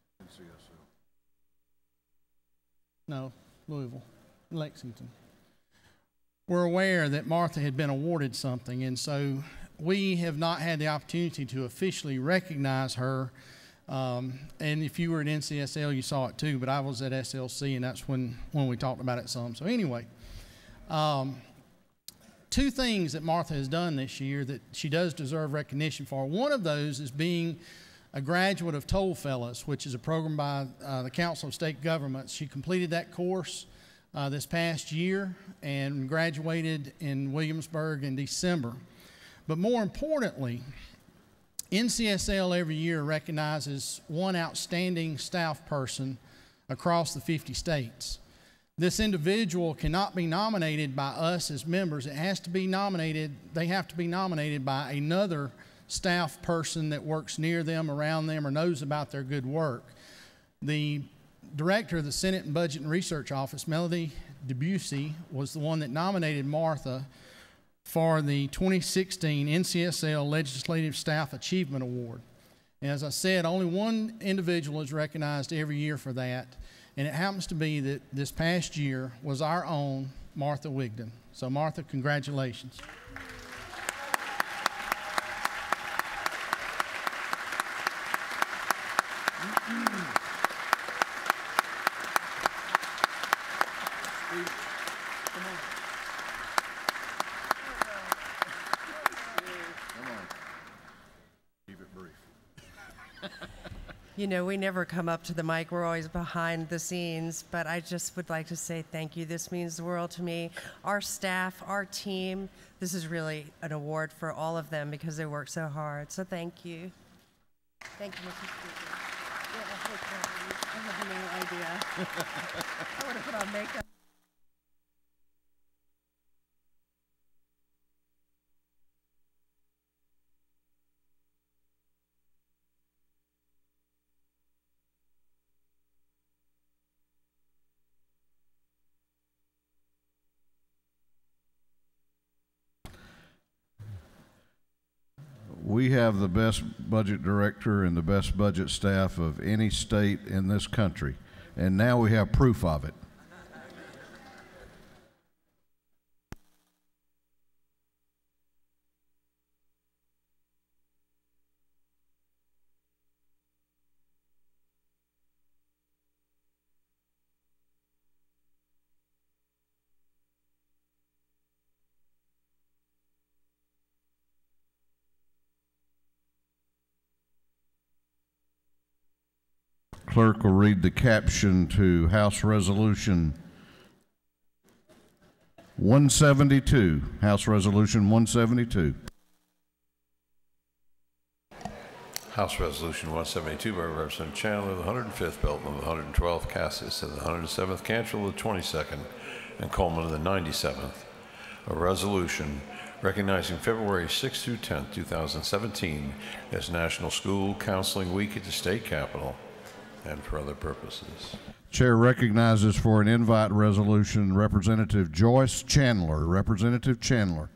No, Louisville, Lexington. We're aware that Martha had been awarded something, and so we have not had the opportunity to officially recognize her. And if you were at NCSL, you saw it too, but I was at SLC, and that's when we talked about it some. So anyway, two things that Martha has done this year that she does deserve recognition for. One of those is being a graduate of Toll Fellows, which is a program by the Council of State Governments. She completed that course this past year and graduated in Williamsburg in December. But more importantly, NCSL every year recognizes one outstanding staff person across the 50 states. This individual cannot be nominated by us as members. It has to be nominated, they have to be nominated by another staff person that works near them, around them, or knows about their good work. The director of the Senate and Budget and Research Office, Melody Debussy, was the one that nominated Martha for the 2016 NCSL Legislative Staff Achievement Award. And as I said, only one individual is recognized every year for that, and it happens to be that this past year was our own Martha Wigdon. So Martha, congratulations. You know, we never come up to the mic. We're always behind the scenes, but I just would like to say thank you. This means the world to me. Our staff, our team, this is really an award for all of them because they work so hard. So thank you. Thank you, Mr. Speaker. have no idea. I would have put on makeup. We have the best budget director and the best budget staff of any state in this country, and now we have proof of it. Clerk will read the caption to House Resolution 172. House Resolution 172. House Resolution 172 by Representative Chandler, the 105th Belton of the 112th, Cassis of the 107th, Cantrell of the 22nd, and Coleman of the 97th. A resolution recognizing February 6 through 10, 2017 as National School Counseling Week at the State Capitol and for other purposes. Chair recognizes for an invite resolution Representative Joyce Chandler. Representative Chandler.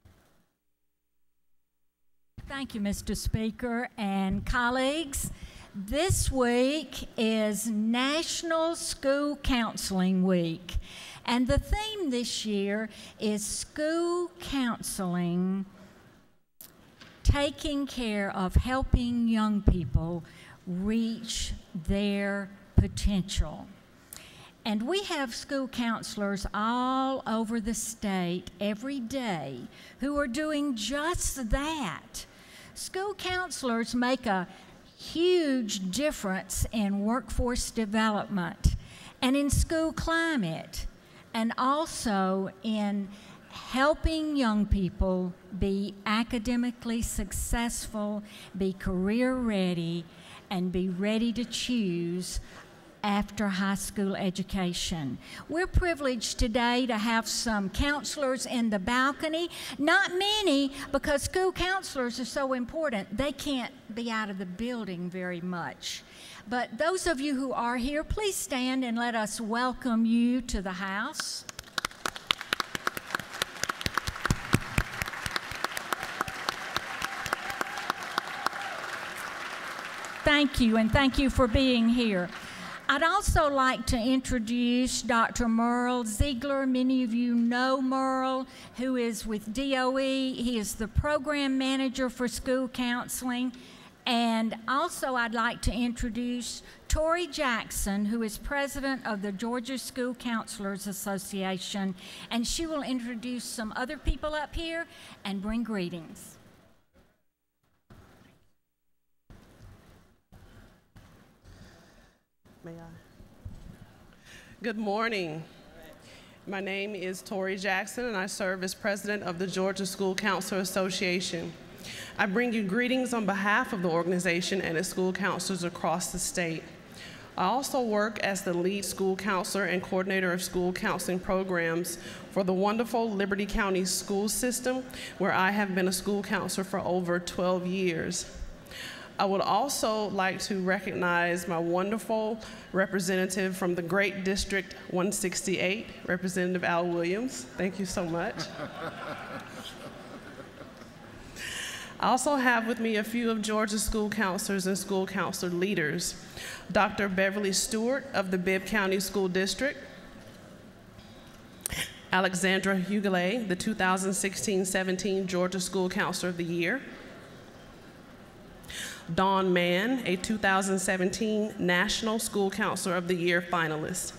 Thank you, Mr. Speaker and colleagues. This week is National School Counseling Week, and the theme this year is school counseling, taking care of helping young people reach their potential. And we have school counselors all over the state every day who are doing just that. School counselors make a huge difference in workforce development and in school climate, and also in helping young people be academically successful, be career ready, and be ready to choose after high school education. We're privileged today to have some counselors in the balcony. Not many, because school counselors are so important. They can't be out of the building very much. But those of you who are here, please stand and let us welcome you to the house. Thank you, and thank you for being here. I'd also like to introduce Dr. Merle Ziegler. Many of you know Merle, who is with DOE. He is the program manager for school counseling. And also I'd like to introduce Tori Jackson, who is president of the Georgia School Counselors Association, and she will introduce some other people up here and bring greetings. May I? Good morning. My name is Tori Jackson, and I serve as president of the Georgia School Counselor Association. I bring you greetings on behalf of the organization and its school counselors across the state. I also work as the lead school counselor and coordinator of school counseling programs for the wonderful Liberty County school system, where I have been a school counselor for over 12 years. I would also like to recognize my wonderful representative from the great District 168, Representative Al Williams. Thank you so much. I also have with me a few of Georgia's school counselors and school counselor leaders. Dr. Beverly Stewart of the Bibb County School District, Alexandra Hughley, the 2016-17 Georgia School Counselor of the Year, Dawn Mann, a 2017 National School Counselor of the Year finalist.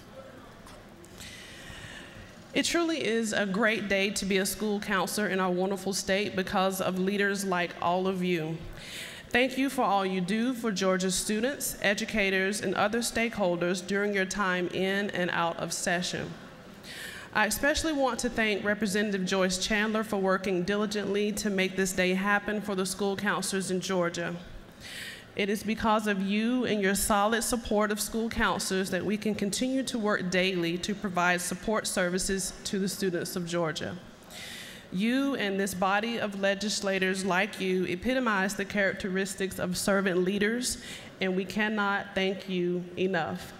It truly is a great day to be a school counselor in our wonderful state because of leaders like all of you. Thank you for all you do for Georgia's students, educators, and other stakeholders during your time in and out of session. I especially want to thank Representative Joyce Chandler for working diligently to make this day happen for the school counselors in Georgia. It is because of you and your solid support of school counselors that we can continue to work daily to provide support services to the students of Georgia. You and this body of legislators like you epitomize the characteristics of servant leaders, and we cannot thank you enough.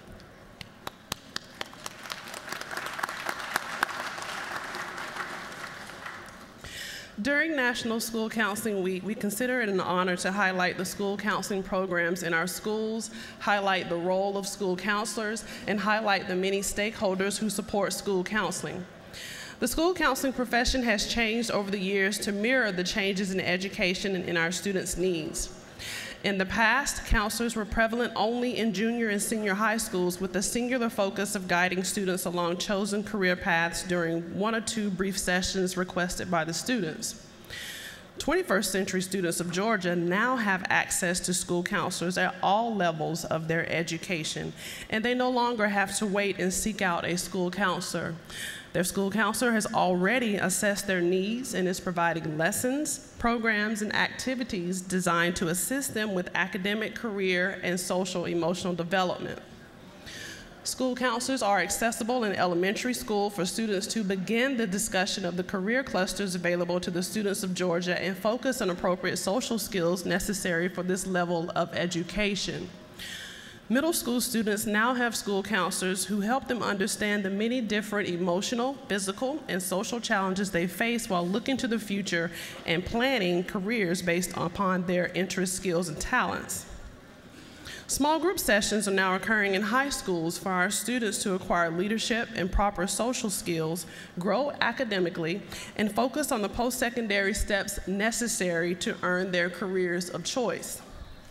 During National School Counseling Week, we consider it an honor to highlight the school counseling programs in our schools, highlight the role of school counselors, and highlight the many stakeholders who support school counseling. The school counseling profession has changed over the years to mirror the changes in education and in our students' needs. In the past, counselors were prevalent only in junior and senior high schools with a singular focus of guiding students along chosen career paths during 1 or 2 brief sessions requested by the students. 21st century students of Georgia now have access to school counselors at all levels of their education, and they no longer have to wait and seek out a school counselor. Their school counselor has already assessed their needs and is providing lessons, programs, and activities designed to assist them with academic, career, and social emotional development. School counselors are accessible in elementary school for students to begin the discussion of the career clusters available to the students of Georgia and focus on appropriate social skills necessary for this level of education. Middle school students now have school counselors who help them understand the many different emotional, physical, and social challenges they face while looking to the future and planning careers based upon their interests, skills, and talents. Small group sessions are now occurring in high schools for our students to acquire leadership and proper social skills, grow academically, and focus on the post-secondary steps necessary to earn their careers of choice.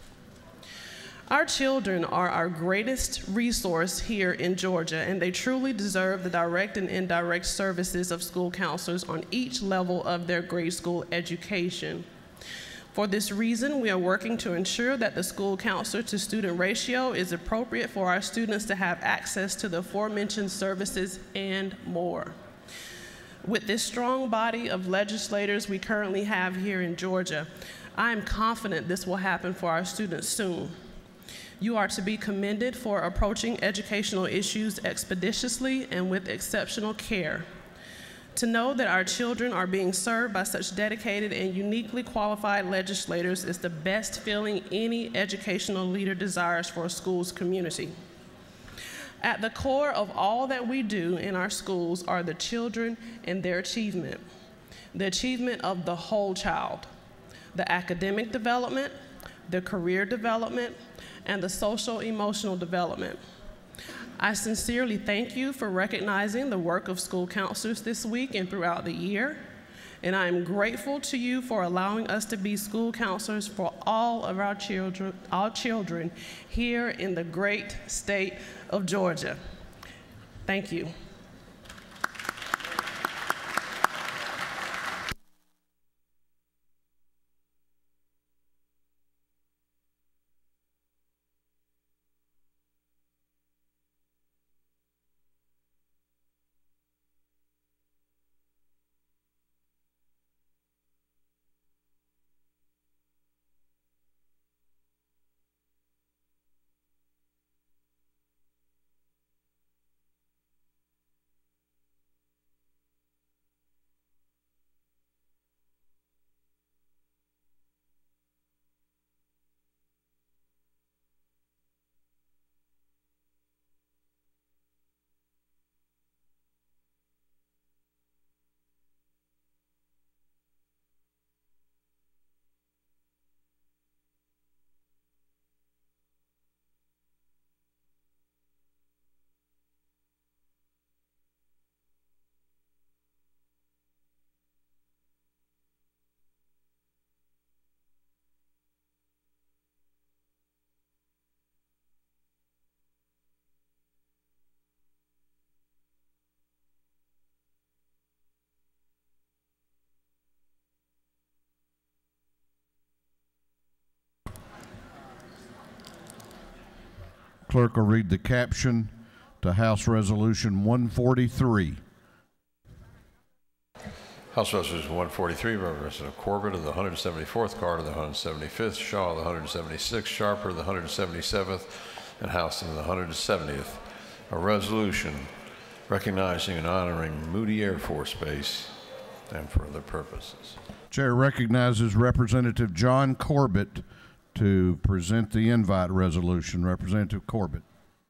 Our children are our greatest resource here in Georgia, and they truly deserve the direct and indirect services of school counselors on each level of their grade school education. For this reason, we are working to ensure that the school counselor to student ratio is appropriate for our students to have access to the aforementioned services and more. With this strong body of legislators we currently have here in Georgia, I am confident this will happen for our students soon. You are to be commended for approaching educational issues expeditiously and with exceptional care. To know that our children are being served by such dedicated and uniquely qualified legislators is the best feeling any educational leader desires for a school's community. At the core of all that we do in our schools are the children and their achievement, the achievement of the whole child, the academic development, the career development, and the social emotional development. I sincerely thank you for recognizing the work of school counselors this week and throughout the year, and I am grateful to you for allowing us to be school counselors for all of our children here in the great state of Georgia. Thank you. Clerk will read the caption to House Resolution 143. House Resolution 143 by Representative Corbett of the 174th, Carter of the 175th, Shaw of the 176th, Sharper of the 177th, and Houston of the 170th. A resolution recognizing and honoring Moody Air Force Base and for other purposes. Chair recognizes Representative John Corbett to present the invite resolution. Representative Corbett.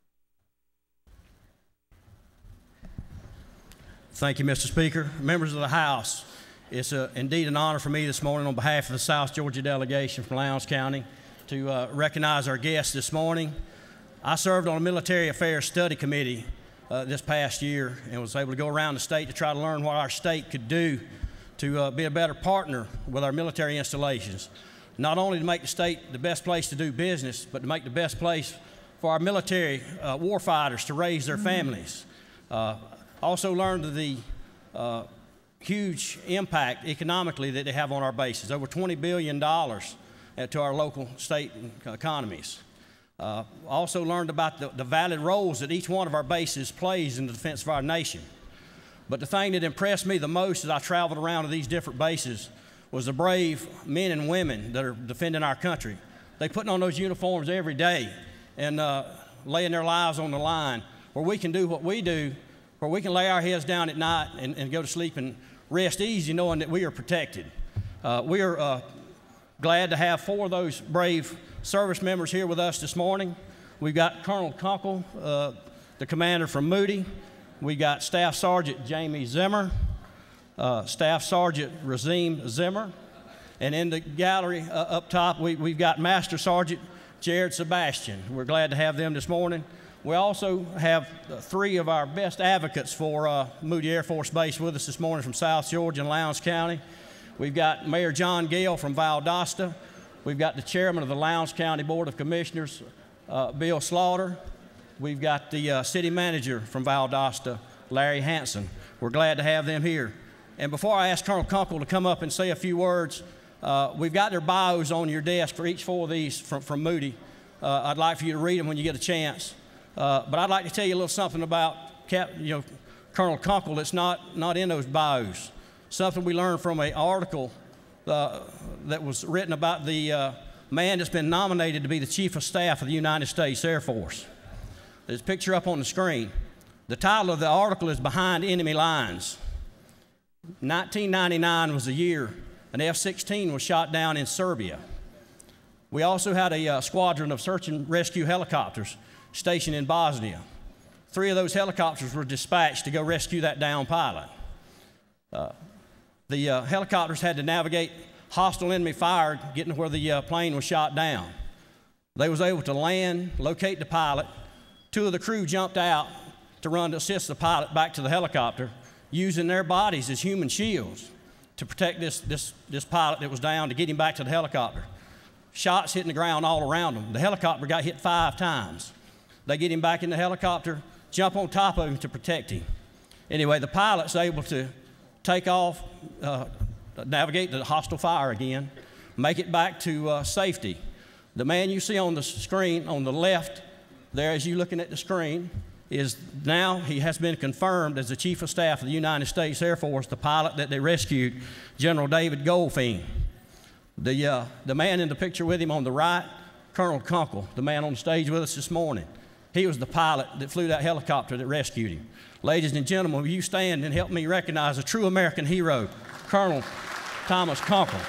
Thank you, Mr. Speaker. Members of the House, it's indeed an honor for me this morning on behalf of the South Georgia delegation from Lowndes County to recognize our guests this morning. I served on a Military Affairs Study Committee this past year and was able to go around the state to try to learn what our state could do to be a better partner with our military installations. Not only to make the state the best place to do business, but to make the best place for our military warfighters to raise their families. Also learned the huge impact economically that they have on our bases, over $20 billion to our local state economies. Also learned about the valid roles that each one of our bases plays in the defense of our nation. But the thing that impressed me the most as I traveled around to these different bases was the brave men and women that are defending our country. They're putting on those uniforms every day and laying their lives on the line where we can do what we do, where we can lay our heads down at night and go to sleep and rest easy knowing that we are protected. We are glad to have 4 of those brave service members here with us this morning. We've got Colonel Kunkel, the commander from Moody. We got Staff Sergeant Jamie Zimmer, Staff Sergeant Razim Zimmer, and in the gallery up top, we've got Master Sergeant Jared Sebastian. We're glad to have them this morning. We also have 3 of our best advocates for Moody Air Force Base with us this morning from South Georgia and Lowndes County. We've got Mayor John Gale from Valdosta. We've got the chairman of the Lowndes County Board of Commissioners, Bill Slaughter. We've got the city manager from Valdosta, Larry Hanson. We're glad to have them here. And before I ask Colonel Kunkel to come up and say a few words, we've got their bios on your desk for each 4 of these from Moody. I'd like for you to read them when you get a chance. But I'd like to tell you a little something about Colonel Kunkel that's not in those bios. Something we learned from an article that was written about the man that's been nominated to be the Chief of Staff of the United States Air Force. There's a picture up on the screen. The title of the article is Behind Enemy Lines. 1999 was the year an F-16 was shot down in Serbia. We also had a squadron of search and rescue helicopters stationed in Bosnia. 3 of those helicopters were dispatched to go rescue that downed pilot. The helicopters had to navigate hostile enemy fire getting to where the plane was shot down. They was able to land, locate the pilot. 2 of the crew jumped out to run to assist the pilot back to the helicopter, using their bodies as human shields to protect this pilot that was down to get him back to the helicopter. Shots hitting the ground all around them. The helicopter got hit 5 times. They get him back in the helicopter, jump on top of him to protect him. Anyway, the pilot's able to take off, navigate the hostile fire again, make it back to safety. The man you see on the screen on the left there as you're looking at the screen is now, he has been confirmed as the Chief of Staff of the United States Air Force, the pilot that they rescued, General David Goldfein. The man in the picture with him on the right, Colonel Kunkel, the man on the stage with us this morning. He was the pilot that flew that helicopter that rescued him. Ladies and gentlemen, will you stand and help me recognize a true American hero, Colonel Thomas Kunkel.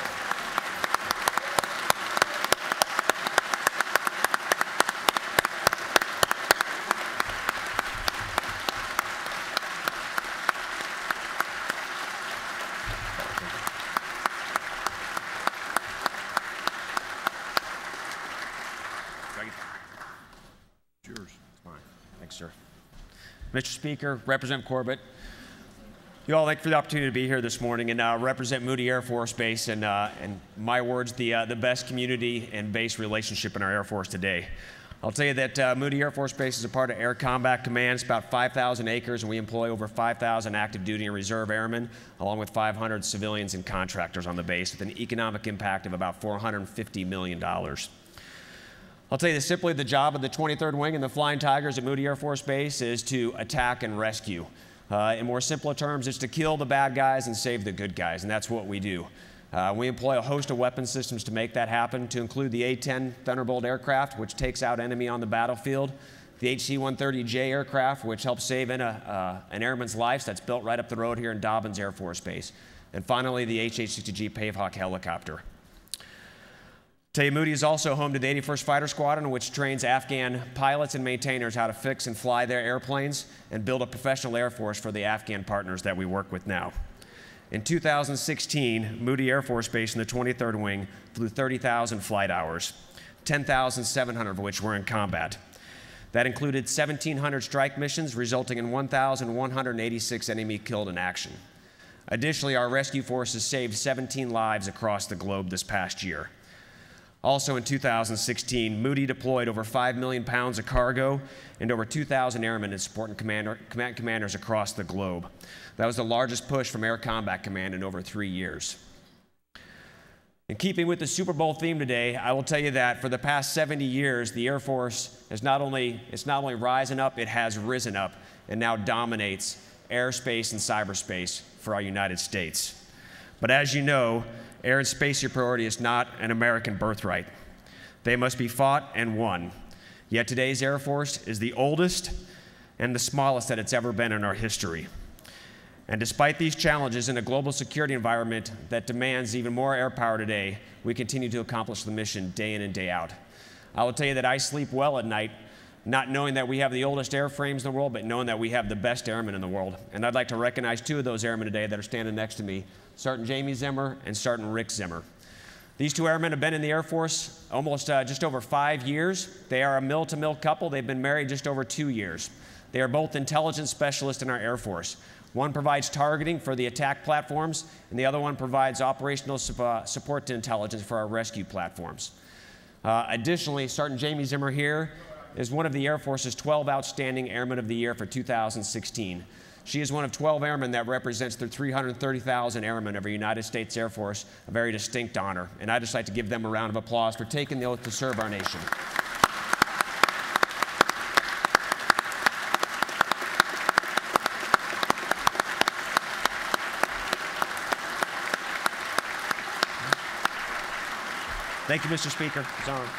Mr. Speaker, Representative Corbett, you all, thank you for the opportunity to be here this morning and represent Moody Air Force Base and in my words, the best community and base relationship in our Air Force today. I'll tell you that Moody Air Force Base is a part of Air Combat Command. It's about 5,000 acres, and we employ over 5,000 active duty and reserve airmen, along with 500 civilians and contractors on the base, with an economic impact of about $450 million. I'll tell you that simply the job of the 23rd Wing and the Flying Tigers at Moody Air Force Base is to attack and rescue. In more simpler terms, it's to kill the bad guys and save the good guys, and that's what we do. We employ a host of weapon systems to make that happen, to include the A-10 Thunderbolt aircraft, which takes out enemy on the battlefield, the HC-130J aircraft, which helps save an airman's life that's built right up the road here in Dobbins Air Force Base, and finally the HH-60G Pavehawk helicopter. Moody is also home to the 81st Fighter Squadron, which trains Afghan pilots and maintainers how to fix and fly their airplanes and build a professional air force for the Afghan partners that we work with now. In 2016, Moody Air Force Base in the 23rd Wing flew 30,000 flight hours, 10,700 of which were in combat. That included 1,700 strike missions, resulting in 1,186 enemy killed in action. Additionally, our rescue forces saved 17 lives across the globe this past year. Also in 2016, Moody deployed over 5 million pounds of cargo and over 2,000 airmen and support and commanders across the globe. That was the largest push from Air Combat Command in over 3 years. In keeping with the Super Bowl theme today, I will tell you that for the past 70 years, the Air Force is not only rising up, it has risen up and now dominates airspace and cyberspace for our United States. But as you know, air and space superiority is not an American birthright. They must be fought and won. Yet today's Air Force is the oldest and the smallest that it's ever been in our history. And despite these challenges in a global security environment that demands even more air power today, we continue to accomplish the mission day in and day out. I will tell you that I sleep well at night, not knowing that we have the oldest airframes in the world, but knowing that we have the best airmen in the world. And I'd like to recognize 2 of those airmen today that are standing next to me, Sergeant Jamie Zimmer and Sergeant Rick Zimmer. These 2 airmen have been in the Air Force almost just over 5 years. They are a mill-to-mill couple. They've been married just over 2 years. They are both intelligence specialists in our Air Force. One provides targeting for the attack platforms, and the other one provides operational support to intelligence for our rescue platforms. Additionally, Sergeant Jamie Zimmer here is one of the Air Force's 12 Outstanding Airmen of the Year for 2016. She is one of 12 airmen that represents the 330,000 airmen of our United States Air Force, a very distinct honor. And I'd just like to give them a round of applause for taking the oath to serve our nation. Thank you, Mr. Speaker. It's on.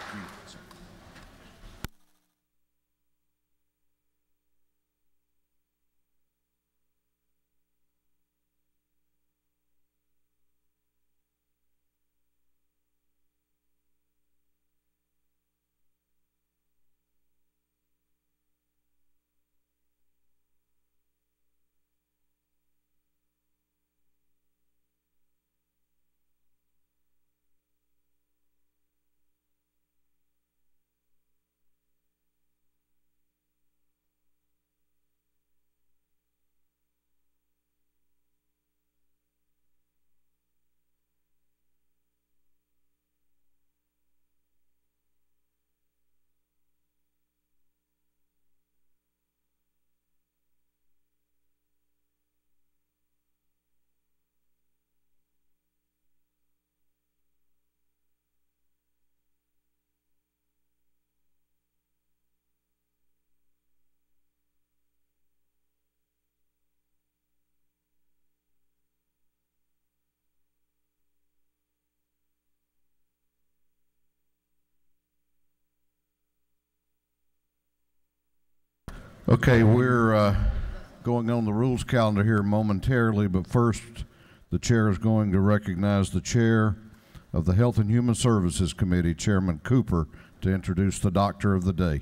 Okay, we're going on the rules calendar here momentarily, but first the chair is going to recognize the chair of the Health and Human Services Committee, Chairman Cooper, to introduce the doctor of the day.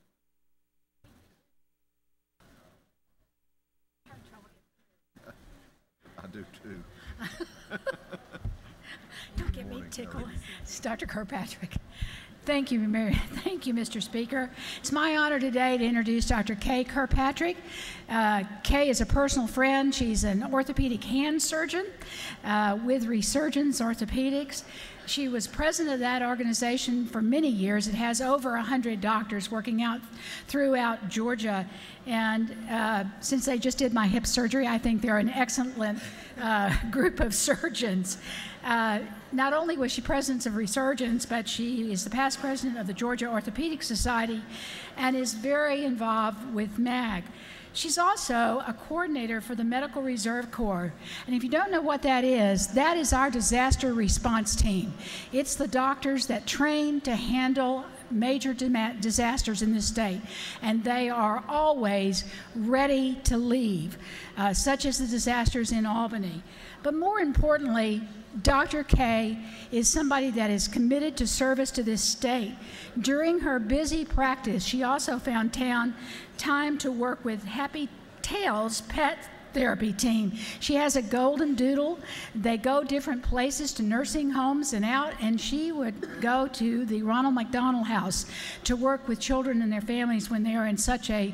I do too. Don't get me tickled. It's Dr. Kirkpatrick. Thank you, Mary. Thank you, Mr. Speaker. It's my honor today to introduce Dr. Kay Kirkpatrick. Kay is a personal friend. She's an orthopedic hand surgeon with Resurgence Orthopedics. She was president of that organization for many years. It has over 100 doctors working out throughout Georgia. And since they just did my hip surgery, I think they're an excellent group of surgeons. Not only was she president of Resurgence, but she is the past president of the Georgia Orthopedic Society and is very involved with MAG. She's also a coordinator for the Medical Reserve Corps. And if you don't know what that is our disaster response team. It's the doctors that train to handle major disasters in this state, and they are always ready to leave, such as the disasters in Albany. But more importantly, Dr. K is somebody that is committed to service to this state. During her busy practice, she also found time to work with Happy Tails Pet Therapy Team. She has a golden doodle. They go different places to nursing homes and out, and she would go to the Ronald McDonald House to work with children and their families when they are in such a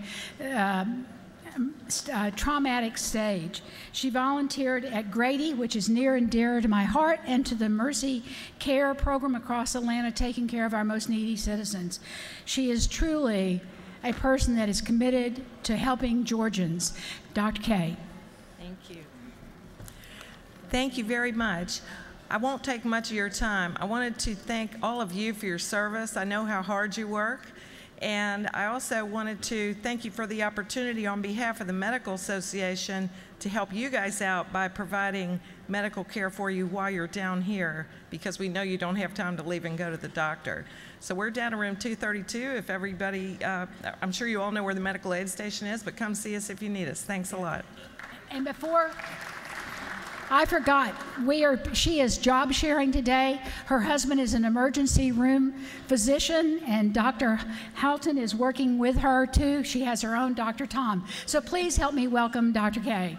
traumatic stage. She volunteered at Grady, which is near and dear to my heart, and to the Mercy Care program across Atlanta, taking care of our most needy citizens. She is truly a person that is committed to helping Georgians. Dr. K. Thank you. Thank you very much. I won't take much of your time. I wanted to thank all of you for your service. I know how hard you work. And I also wanted to thank you for the opportunity on behalf of the Medical Association to help you guys out by providing medical care for you while you're down here, because we know you don't have time to leave and go to the doctor. So we're down in room 232. If everybody, I'm sure you all know where the medical aid station is, but come see us if you need us. Thanks a lot. And before I forgot, she is job sharing today. Her husband is an emergency room physician, and Dr. Houghton is working with her too. She has her own Dr. Tom. So please help me welcome Dr. K.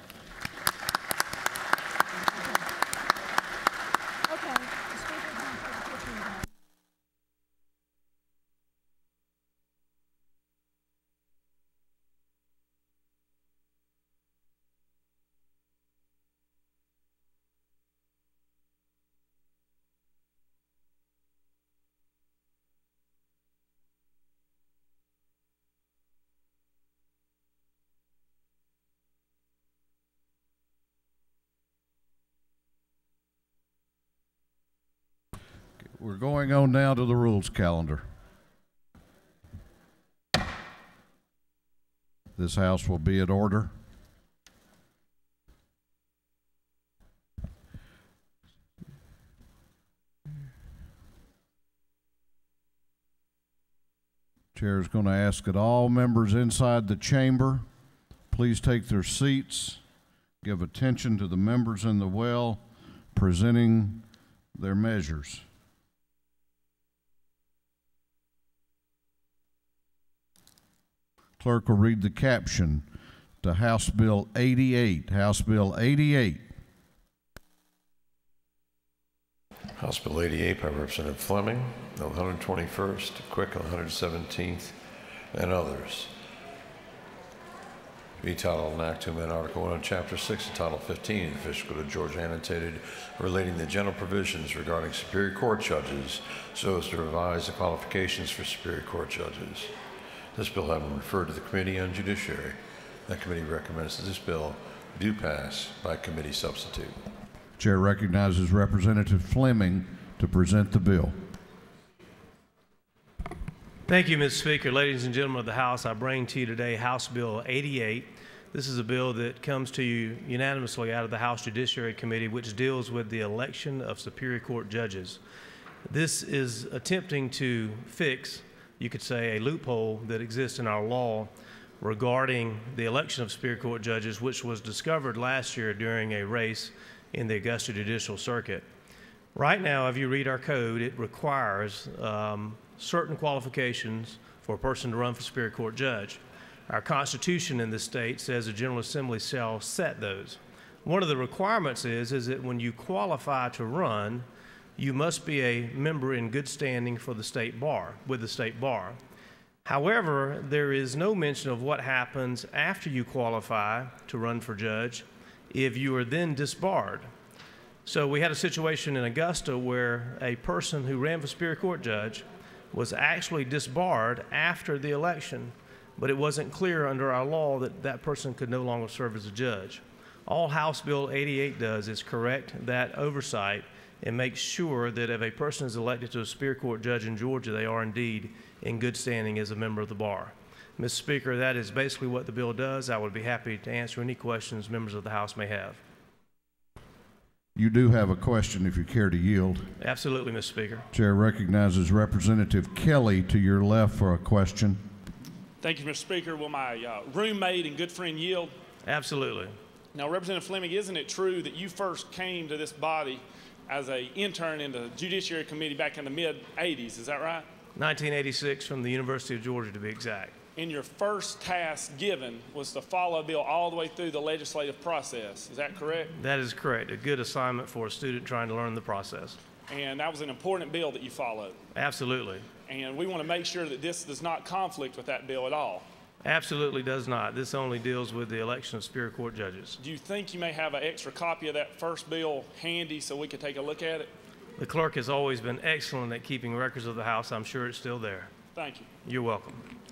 We're going on now to the rules calendar. This house will be in order. Chair is going to ask that all members inside the chamber please take their seats, give attention to the members in the well presenting their measures. Clerk will read the caption to House Bill 88. House Bill 88. House Bill 88 by Representative Fleming, the 121st, Quick, the 117th, and others. Be titled an act to amend Article 1 of Chapter 6 of Title 15 of the Official Code of Georgia annotated relating the general provisions regarding Superior Court judges so as to revise the qualifications for Superior Court judges. This bill having been referred to the Committee on Judiciary, that committee recommends that this bill do pass by committee substitute. Chair recognizes Representative Fleming to present the bill. Thank you, Mr. Speaker. Ladies and gentlemen of the House, I bring to you today House Bill 88. This is a bill that comes to you unanimously out of the House Judiciary Committee, which deals with the election of Superior Court judges. This is attempting to fix, you could say, a loophole that exists in our law regarding the election of Superior Court judges, which was discovered last year during a race in the Augusta Judicial Circuit. Right now, if you read our code, it requires certain qualifications for a person to run for Superior Court judge. Our Constitution in the state says the General Assembly shall set those. One of the requirements is that when you qualify to run, you must be a member in good standing for the state bar, with the state bar. However, there is no mention of what happens after you qualify to run for judge if you are then disbarred. So we had a situation in Augusta where a person who ran for Superior Court judge was actually disbarred after the election, but it wasn't clear under our law that that person could no longer serve as a judge. All House Bill 88 does is correct that oversight and make sure that if a person is elected to a Superior Court judge in Georgia, they are indeed in good standing as a member of the bar. Mr. Speaker, that is basically what the bill does. I would be happy to answer any questions members of the House may have. You do have a question if you care to yield. Absolutely, Mr. Speaker. Chair recognizes Representative Kelly to your left for a question. Thank you, Mr. Speaker. Will my roommate and good friend yield? Absolutely. Now, Representative Fleming, isn't it true that you first came to this body as an intern in the Judiciary Committee back in the mid-'80s? Is that right? 1986 from the University of Georgia, to be exact. And your first task given was to follow a bill all the way through the legislative process. Is that correct? That is correct. A good assignment for a student trying to learn the process. And that was an important bill that you followed. Absolutely. And we want to make sure that this does not conflict with that bill at all. Absolutely does not. This only deals with the election of Superior Court judges. Do you think you may have an extra copy of that first bill handy so we could take a look at it? The clerk has always been excellent at keeping records of the House. I'm sure it's still there. Thank you. You're welcome.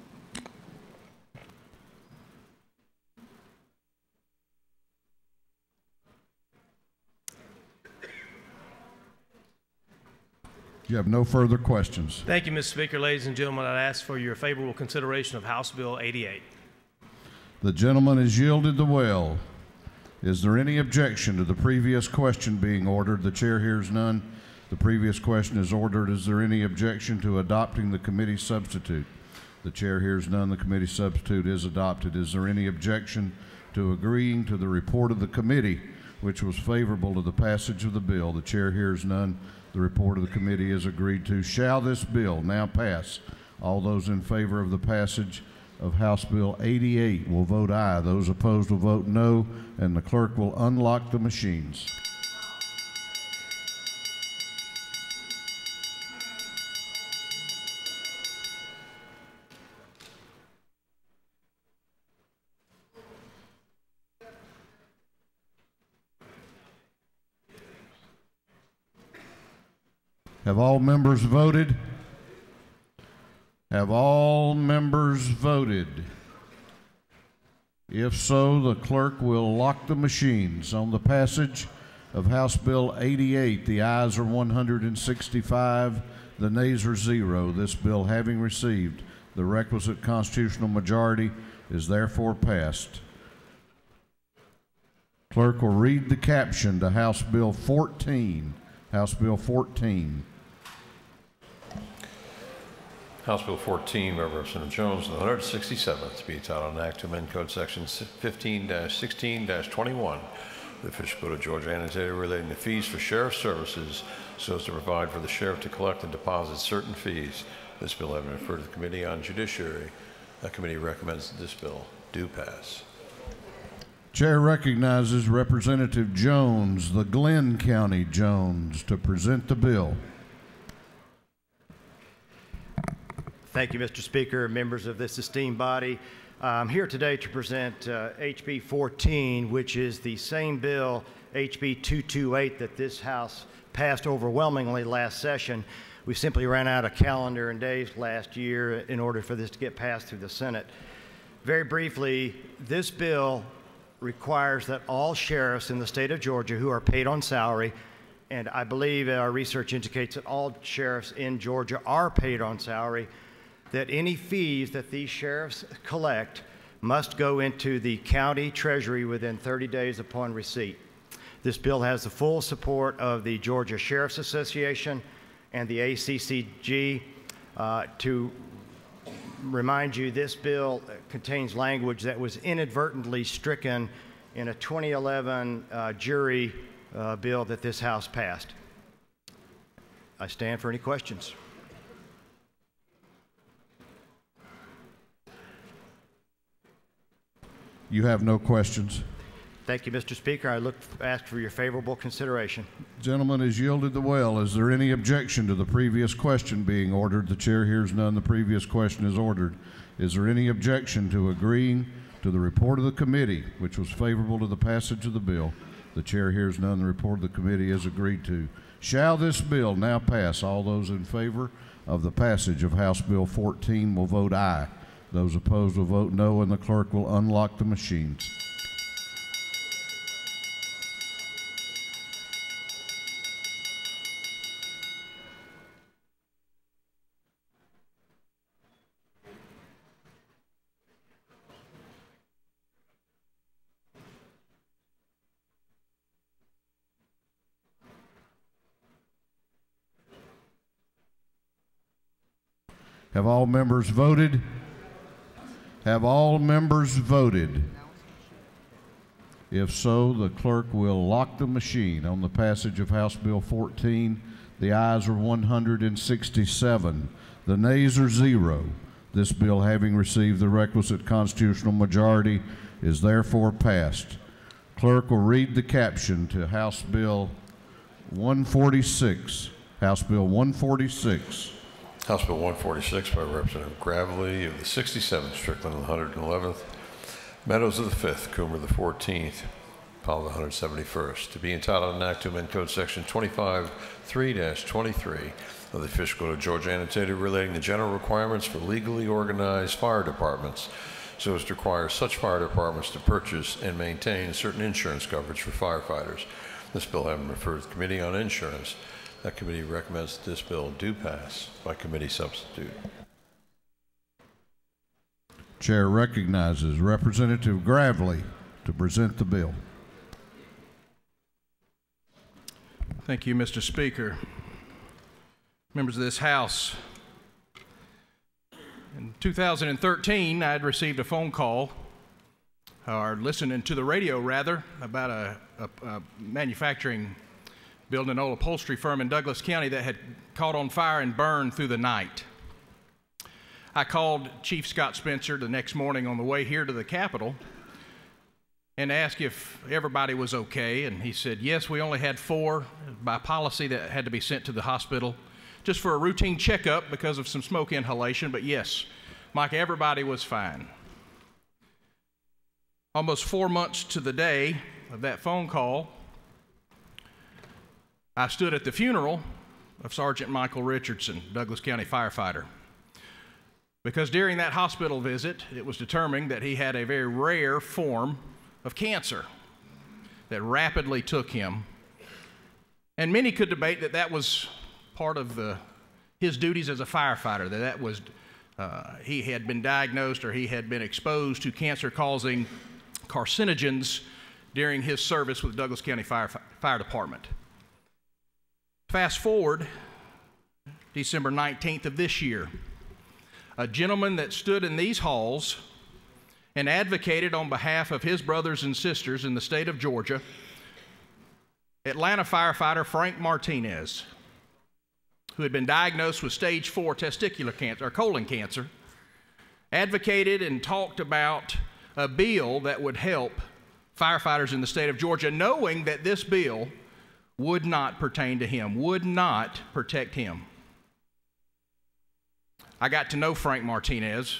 You have no further questions. Thank you, Mr. Speaker. Ladies and gentlemen, I'd ask for your favorable consideration of House Bill 88. The gentleman has yielded the well. Is there any objection to the previous question being ordered? The chair hears none. The previous question is ordered. Is there any objection to adopting the committee substitute? The chair hears none. The committee substitute is adopted. Is there any objection to agreeing to the report of the committee, which was favorable to the passage of the bill? The chair hears none. The report of the committee is agreed to. Shall this bill now pass? All those in favor of the passage of House Bill 88 will vote aye. Those opposed will vote no, and the clerk will unlock the machines. Have all members voted? Have all members voted? If so, the clerk will lock the machines. On the passage of House Bill 88, the ayes are 165, the nays are 0. This bill, having received the requisite constitutional majority, is therefore passed. Clerk will read the caption to House Bill 14. House Bill 14. House Bill 14 by Representative Jones, the 167th, to be titled an act to amend Code Section 15-16-21, the official code of Georgia annotated relating to fees for sheriff services so as to provide for the sheriff to collect and deposit certain fees. This bill having been referred to the Committee on Judiciary, the committee recommends that this bill do pass. Chair recognizes Representative Jones, the Glenn County Jones, to present the bill. Thank you, Mr. Speaker, members of this esteemed body. I'm here today to present HB 14, which is the same bill, HB 228, that this House passed overwhelmingly last session. We simply ran out of calendar and days last year in order for this to get passed through the Senate. Very briefly, this bill requires that all sheriffs in the state of Georgia who are paid on salary, and I believe our research indicates that all sheriffs in Georgia are paid on salary, that any fees that these sheriffs collect must go into the county treasury within 30 days upon receipt. This bill has the full support of the Georgia Sheriff's Association and the ACCG. To remind you, this bill contains language that was inadvertently stricken in a 2011 jury bill that this House passed. I stand for any questions. You have no questions. Thank you, Mr. Speaker. I ask for your favorable consideration. Gentleman has yielded the well. Is there any objection to the previous question being ordered? The chair hears none. The previous question is ordered. Is there any objection to agreeing to the report of the committee, which was favorable to the passage of the bill? The chair hears none. The report of the committee is agreed to. Shall this bill now pass? All those in favor of the passage of House Bill 14 will vote aye. Those opposed will vote no, and the clerk will unlock the machines. Have all members voted? Have all members voted? If so, the clerk will lock the machine on the passage of House Bill 14. The ayes are 167. The nays are 0. This bill, having received the requisite constitutional majority, is therefore passed. Clerk will read the caption to House Bill 146. House Bill 146. House Bill 146 by Representative Gravely of the 67th, Strickland of the 111th, Meadows of the 5th, Coomer of the 14th, Powell of the 171st. To be entitled an act to amend Code Section 25-3-23 of the Official Code of Georgia annotated relating to general requirements for legally organized fire departments so as to require such fire departments to purchase and maintain certain insurance coverage for firefighters. This bill having referred to the Committee on Insurance, that committee recommends that this bill do pass by committee substitute. Chair recognizes Representative Gravely to present the bill. Thank you, Mr. Speaker. Members of this House, in 2013, I had received a phone call, or listening to the radio rather, about a manufacturing building, old upholstery firm in Douglas County that had caught on fire and burned through the night. I called Chief Scott Spencer the next morning on the way here to the Capitol and asked if everybody was okay, and he said, yes, we only had 4 by policy that had to be sent to the hospital just for a routine checkup because of some smoke inhalation, but yes, Mike, everybody was fine. Almost 4 months to the day of that phone call, I stood at the funeral of Sergeant Michael Richardson, Douglas County firefighter, because during that hospital visit, it was determined that he had a very rare form of cancer that rapidly took him. And many could debate that that was part of his duties as a firefighter, that was he had been diagnosed or he had been exposed to cancer-causing carcinogens during his service with the Douglas County Fire Department. Fast forward, December 19th of this year, a gentleman that stood in these halls and advocated on behalf of his brothers and sisters in the state of Georgia, Atlanta firefighter Frank Martinez, who had been diagnosed with stage 4 testicular cancer, or colon cancer, advocated and talked about a bill that would help firefighters in the state of Georgia, knowing that this bill would not pertain to him, would not protect him. I got to know Frank Martinez,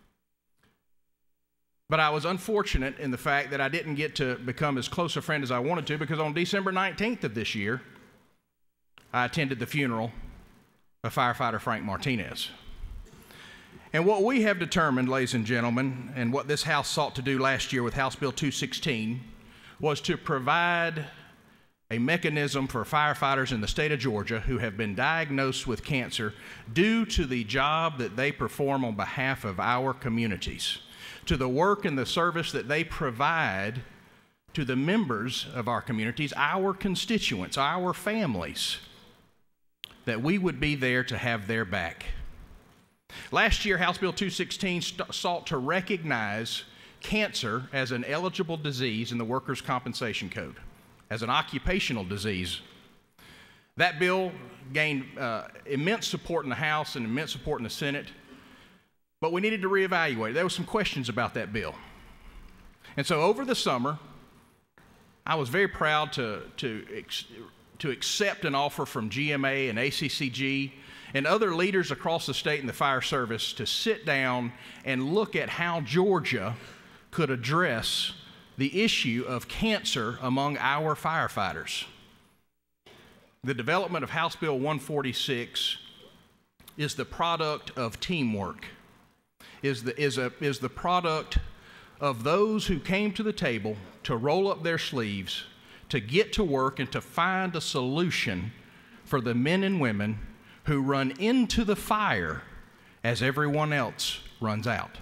but I was unfortunate in the fact that I didn't get to become as close a friend as I wanted to, because on December 19th of this year, I attended the funeral of firefighter Frank Martinez. And what we have determined, ladies and gentlemen, and what this House sought to do last year with House Bill 216, was to provide a mechanism for firefighters in the state of Georgia who have been diagnosed with cancer due to the job that they perform on behalf of our communities, to the work and the service that they provide to the members of our communities, our constituents, our families, that we would be there to have their back. Last year, House Bill 216 sought to recognize cancer as an eligible disease in the Workers' Compensation Code, as an occupational disease. That bill gained immense support in the House and immense support in the Senate, but we needed to reevaluate. There were some questions about that bill. And so over the summer, I was very proud to accept an offer from GMA and ACCG and other leaders across the state in the fire service to sit down and look at how Georgia could address the issue of cancer among our firefighters. The development of House Bill 146 is the product of teamwork, is the product of those who came to the table to roll up their sleeves, to get to work and to find a solution for the men and women who run into the fire as everyone else runs out.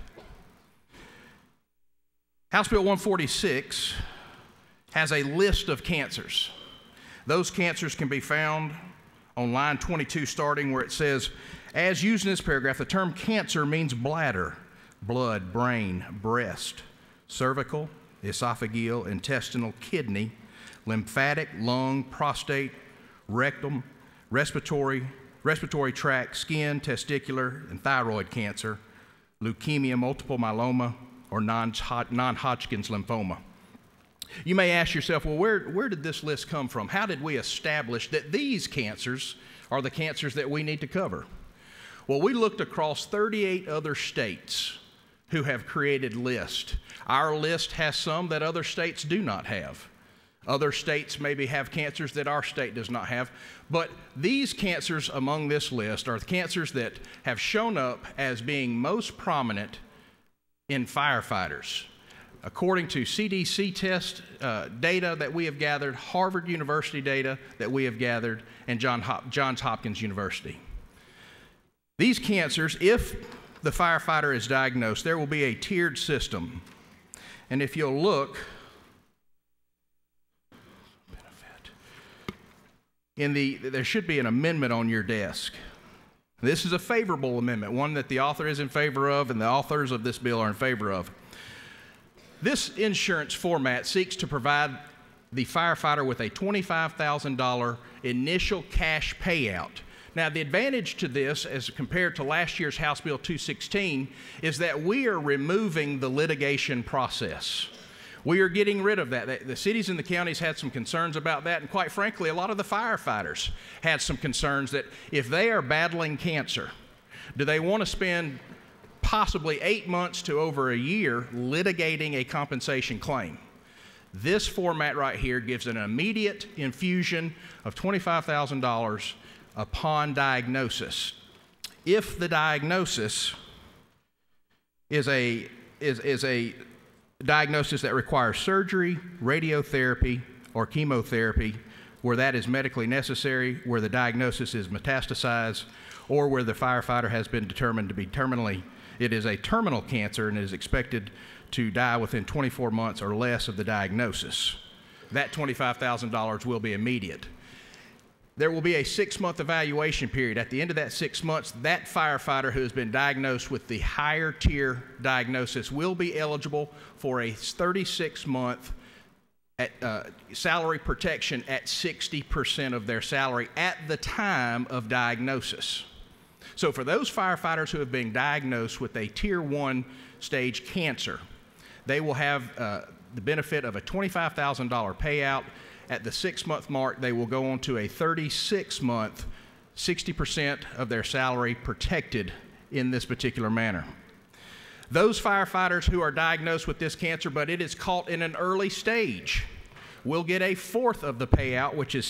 House Bill 146 has a list of cancers. Those cancers can be found on line 22 starting where it says, as used in this paragraph, the term cancer means bladder, blood, brain, breast, cervical, esophageal, intestinal, kidney, lymphatic, lung, prostate, rectum, respiratory tract, skin, testicular, and thyroid cancer, leukemia, multiple myeloma, or non-Hodgkin's lymphoma. You may ask yourself, well, where did this list come from? How did we establish that these cancers are the cancers that we need to cover? Well, we looked across 38 other states who have created lists. Our list has some that other states do not have. Other states maybe have cancers that our state does not have. But these cancers among this list are the cancers that have shown up as being most prominent in firefighters. According to CDC test data that we have gathered, Harvard University data that we have gathered, and Johns Hopkins University. These cancers, if the firefighter is diagnosed, there will be a tiered system. And if you'll look, there should be an amendment on your desk. This is a favorable amendment, one that the author is in favor of and the authors of this bill are in favor of. This insurance format seeks to provide the firefighter with a $25,000 initial cash payout. Now, the advantage to this, as compared to last year's House Bill 216, is that we are removing the litigation process. We are getting rid of that. The cities and the counties had some concerns about that, and quite frankly, a lot of the firefighters had some concerns that if they are battling cancer, do they want to spend possibly 8 months to over a year litigating a compensation claim? This format right here gives an immediate infusion of $25,000 upon diagnosis. If the diagnosis is a diagnosis that requires surgery, radiotherapy, or chemotherapy, where that is medically necessary, where the diagnosis is metastasized, or where the firefighter has been determined to be it is a terminal cancer and is expected to die within 24 months or less of the diagnosis. That $25,000 will be immediate. There will be a 6-month evaluation period. At the end of that 6 months, that firefighter who has been diagnosed with the higher tier diagnosis will be eligible for a 36-month salary protection at 60% of their salary at the time of diagnosis. So for those firefighters who have been diagnosed with a tier 1 stage cancer, they will have the benefit of a $25,000 payout. At the 6-month mark, they will go on to a 36-month, 60% of their salary protected in this particular manner. Those firefighters who are diagnosed with this cancer, but it is caught in an early stage, will get a fourth of the payout, which is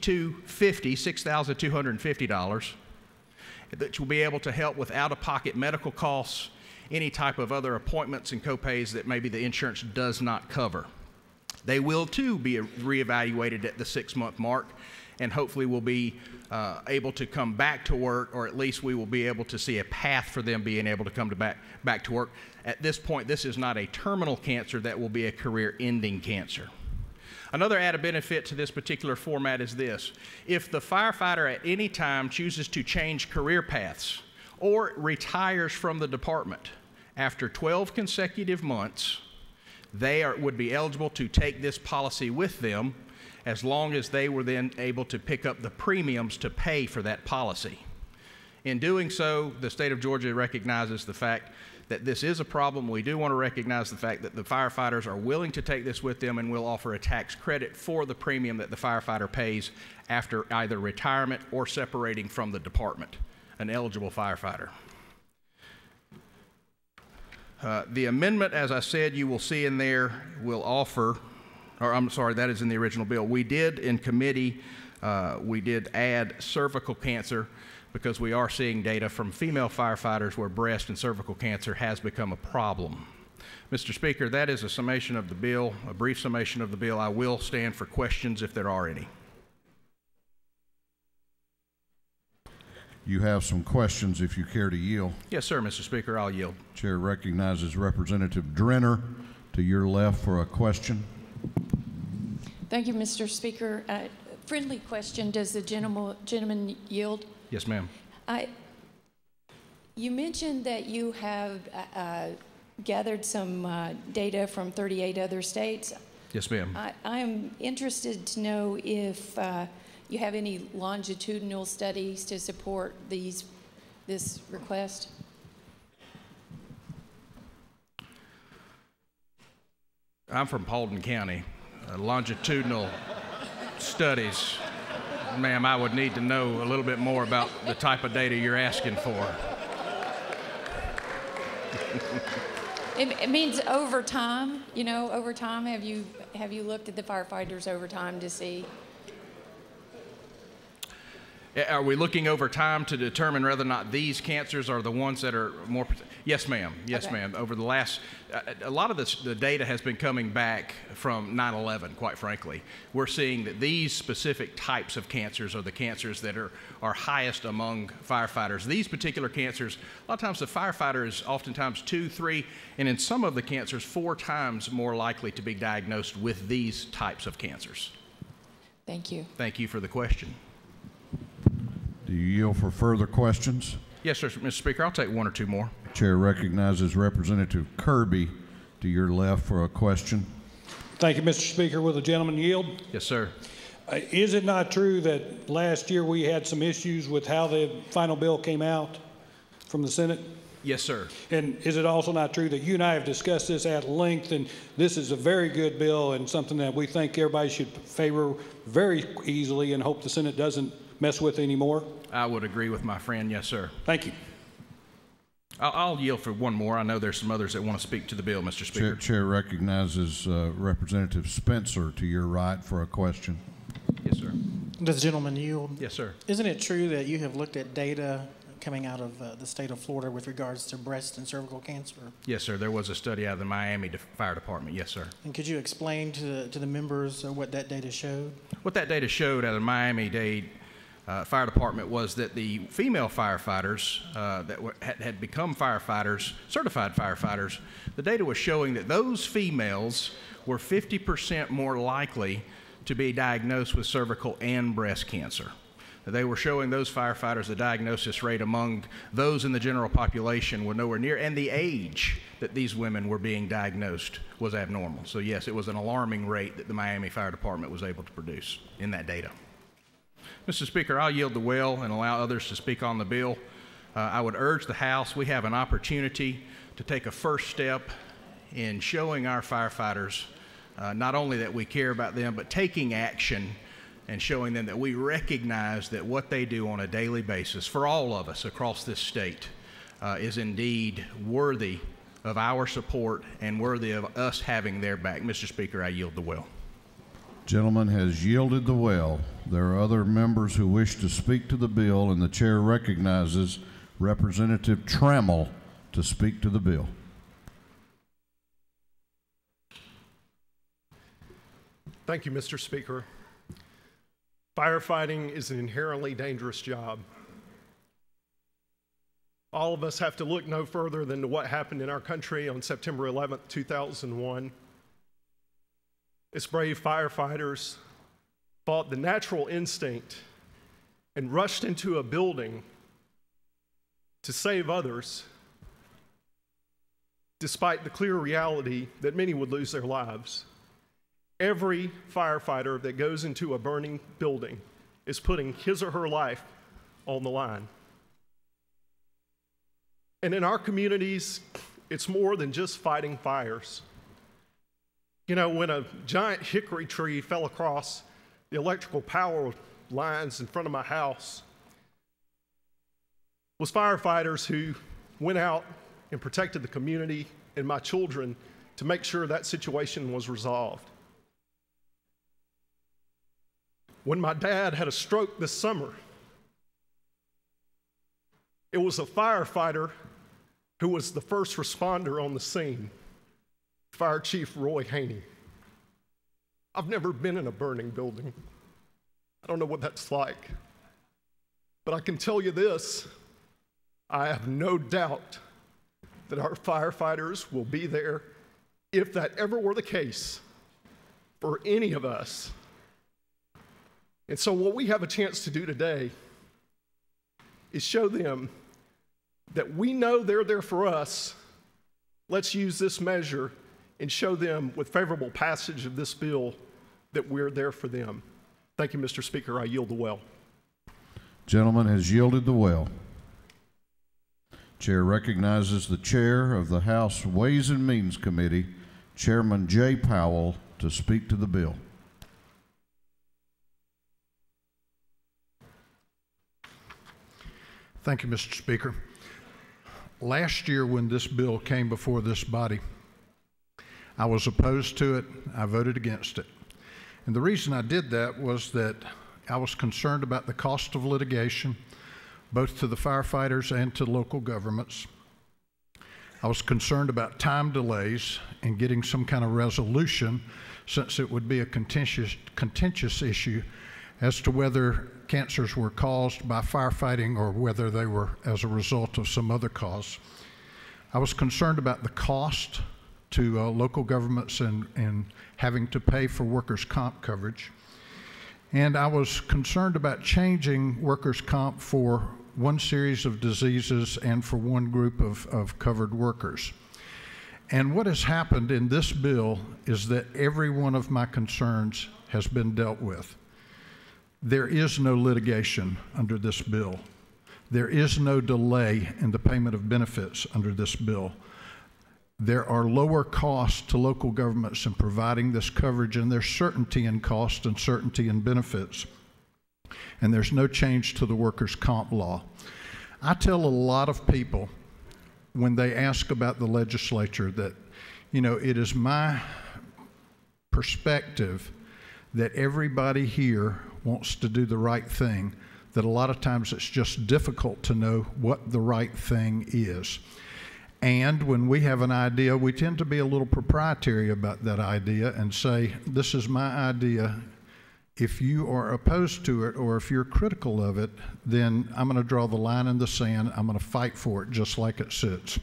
$6,250, which will be able to help with out-of-pocket medical costs, any type of other appointments and copays that maybe the insurance does not cover. They will too be reevaluated at the 6-month mark, and hopefully will be able to come back to work, or at least we will be able to see a path for them being able to come back to work. At this point, this is not a terminal cancer that will be a career-ending cancer. Another added benefit to this particular format is this. If the firefighter at any time chooses to change career paths or retires from the department after 12 consecutive months, they would be eligible to take this policy with them as long as they were then able to pick up the premiums to pay for that policy. In doing so, the state of Georgia recognizes the fact that this is a problem. We do want to recognize the fact that the firefighters are willing to take this with them and will offer a tax credit for the premium that the firefighter pays after either retirement or separating from the department, an eligible firefighter. The amendment, as I said, you will see in there, will offer, or I'm sorry, that is in the original bill. We did in committee, we did add cervical cancer because we are seeing data from female firefighters where breast and cervical cancer has become a problem. Mr. Speaker, that is a summation of the bill, a brief summation of the bill. I will stand for questions if there are any. You have some questions if you care to yield. Yes, sir, Mr. Speaker, I'll yield. Chair recognizes Representative Drenner to your left for a question. Thank you, Mr. Speaker. friendly question. Does the gentleman yield? Yes, ma'am. You mentioned that you have gathered some data from 38 other states. Yes, ma'am. I am interested to know if you have any longitudinal studies to support this request. I'm from Paulding County. Longitudinal studies, ma'am, I would need to know a little bit more about the type of data you're asking for. It means over time, you know, over time, have you looked at the firefighters over time to see? Are we looking over time to determine whether or not these cancers are the ones that are more? Yes, ma'am. Yes, okay. ma'am. Over the last, a lot of the data has been coming back from 9/11, quite frankly. We're seeing that these specific types of cancers are the cancers that are highest among firefighters. These particular cancers, a lot of times the firefighter is oftentimes 2, 3, and in some of the cancers, 4 times more likely to be diagnosed with these types of cancers. Thank you. Thank you for the question. Do you yield for further questions? Yes, sir, Mr. Speaker. I'll take 1 or 2 more. Chair recognizes Representative Kirby to your left for a question. Thank you, Mr. Speaker. Will the gentleman yield? Yes, sir. Is it not true that last year we had some issues with how the final bill came out from the Senate? Yes, sir. And is it also not true that you and I have discussed this at length, and this is a very good bill and something that we think everybody should favor very easily and hope the Senate doesn't mess with anymore? I would agree with my friend, yes, sir. Thank you. I'll yield for 1 more. I know there's some others that want to speak to the bill, Mr. Speaker. Chair recognizes Representative Spencer to your right for a question. Yes, sir. Does the gentleman yield? Yes, sir. Isn't it true that you have looked at data coming out of the state of Florida with regards to breast and cervical cancer? Yes, sir. There was a study out of the Miami Fire Department. Yes, sir. And could you explain to the members what that data showed? What that data showed out of the Miami-Dade Fire Department was that the female firefighters that had become firefighters, certified firefighters, the data was showing that those females were 50% more likely to be diagnosed with cervical and breast cancer. They were showing those firefighters the diagnosis rate among those in the general population were nowhere near, and the age that these women were being diagnosed was abnormal. So yes, it was an alarming rate that the Miami Fire Department was able to produce in that data. Mr. Speaker, I'll yield the well and allow others to speak on the bill. I would urge the House, we have an opportunity to take a first step in showing our firefighters not only that we care about them, but taking action and showing them that we recognize that what they do on a daily basis for all of us across this state is indeed worthy of our support and worthy of us having their back. Mr. Speaker, I yield the well. Gentleman has yielded the well. There are other members who wish to speak to the bill, and the chair recognizes Representative Trammell to speak to the bill. Thank you, Mr. Speaker. Firefighting is an inherently dangerous job. All of us have to look no further than to what happened in our country on September 11th, 2001. Its brave firefighters fought the natural instinct and rushed into a building to save others, despite the clear reality that many would lose their lives. Every firefighter that goes into a burning building is putting his or her life on the line. And in our communities, it's more than just fighting fires. You know, when a giant hickory tree fell across the electrical power lines in front of my house, it was firefighters who went out and protected the community and my children to make sure that situation was resolved. When my dad had a stroke this summer, it was a firefighter who was the first responder on the scene, Fire Chief Roy Haney. I've never been in a burning building. I don't know what that's like. But I can tell you this, I have no doubt that our firefighters will be there if that ever were the case for any of us. And so what we have a chance to do today is show them that we know they're there for us. Let's use this measure and show them with favorable passage of this bill that we're there for them. Thank you, Mr. Speaker. I yield the well. Gentleman has yielded the well. Chair recognizes the chair of the House Ways and Means Committee, Chairman Jay Powell, to speak to the bill. Thank you, Mr. Speaker. Last year when this bill came before this body, I was opposed to it. I voted against it. And the reason I did that was that I was concerned about the cost of litigation, both to the firefighters and to local governments. I was concerned about time delays in getting some kind of resolution, since it would be a contentious issue as to whether cancers were caused by firefighting or whether they were as a result of some other cause. I was concerned about the cost to local governments and having to pay for workers' comp coverage. And I was concerned about changing workers' comp for one series of diseases and for one group of covered workers. And what has happened in this bill is that every one of my concerns has been dealt with. There is no litigation under this bill. There is no delay in the payment of benefits under this bill. There are lower costs to local governments in providing this coverage, and there's certainty in cost and certainty in benefits. And there's no change to the workers' comp law. I tell a lot of people when they ask about the legislature that, you know, it is my perspective that everybody here wants to do the right thing, that a lot of times it's just difficult to know what the right thing is. And when we have an idea, we tend to be a little proprietary about that idea and say, this is my idea. If you are opposed to it or if you're critical of it, then I'm going to draw the line in the sand. I'm going to fight for it just like it sits.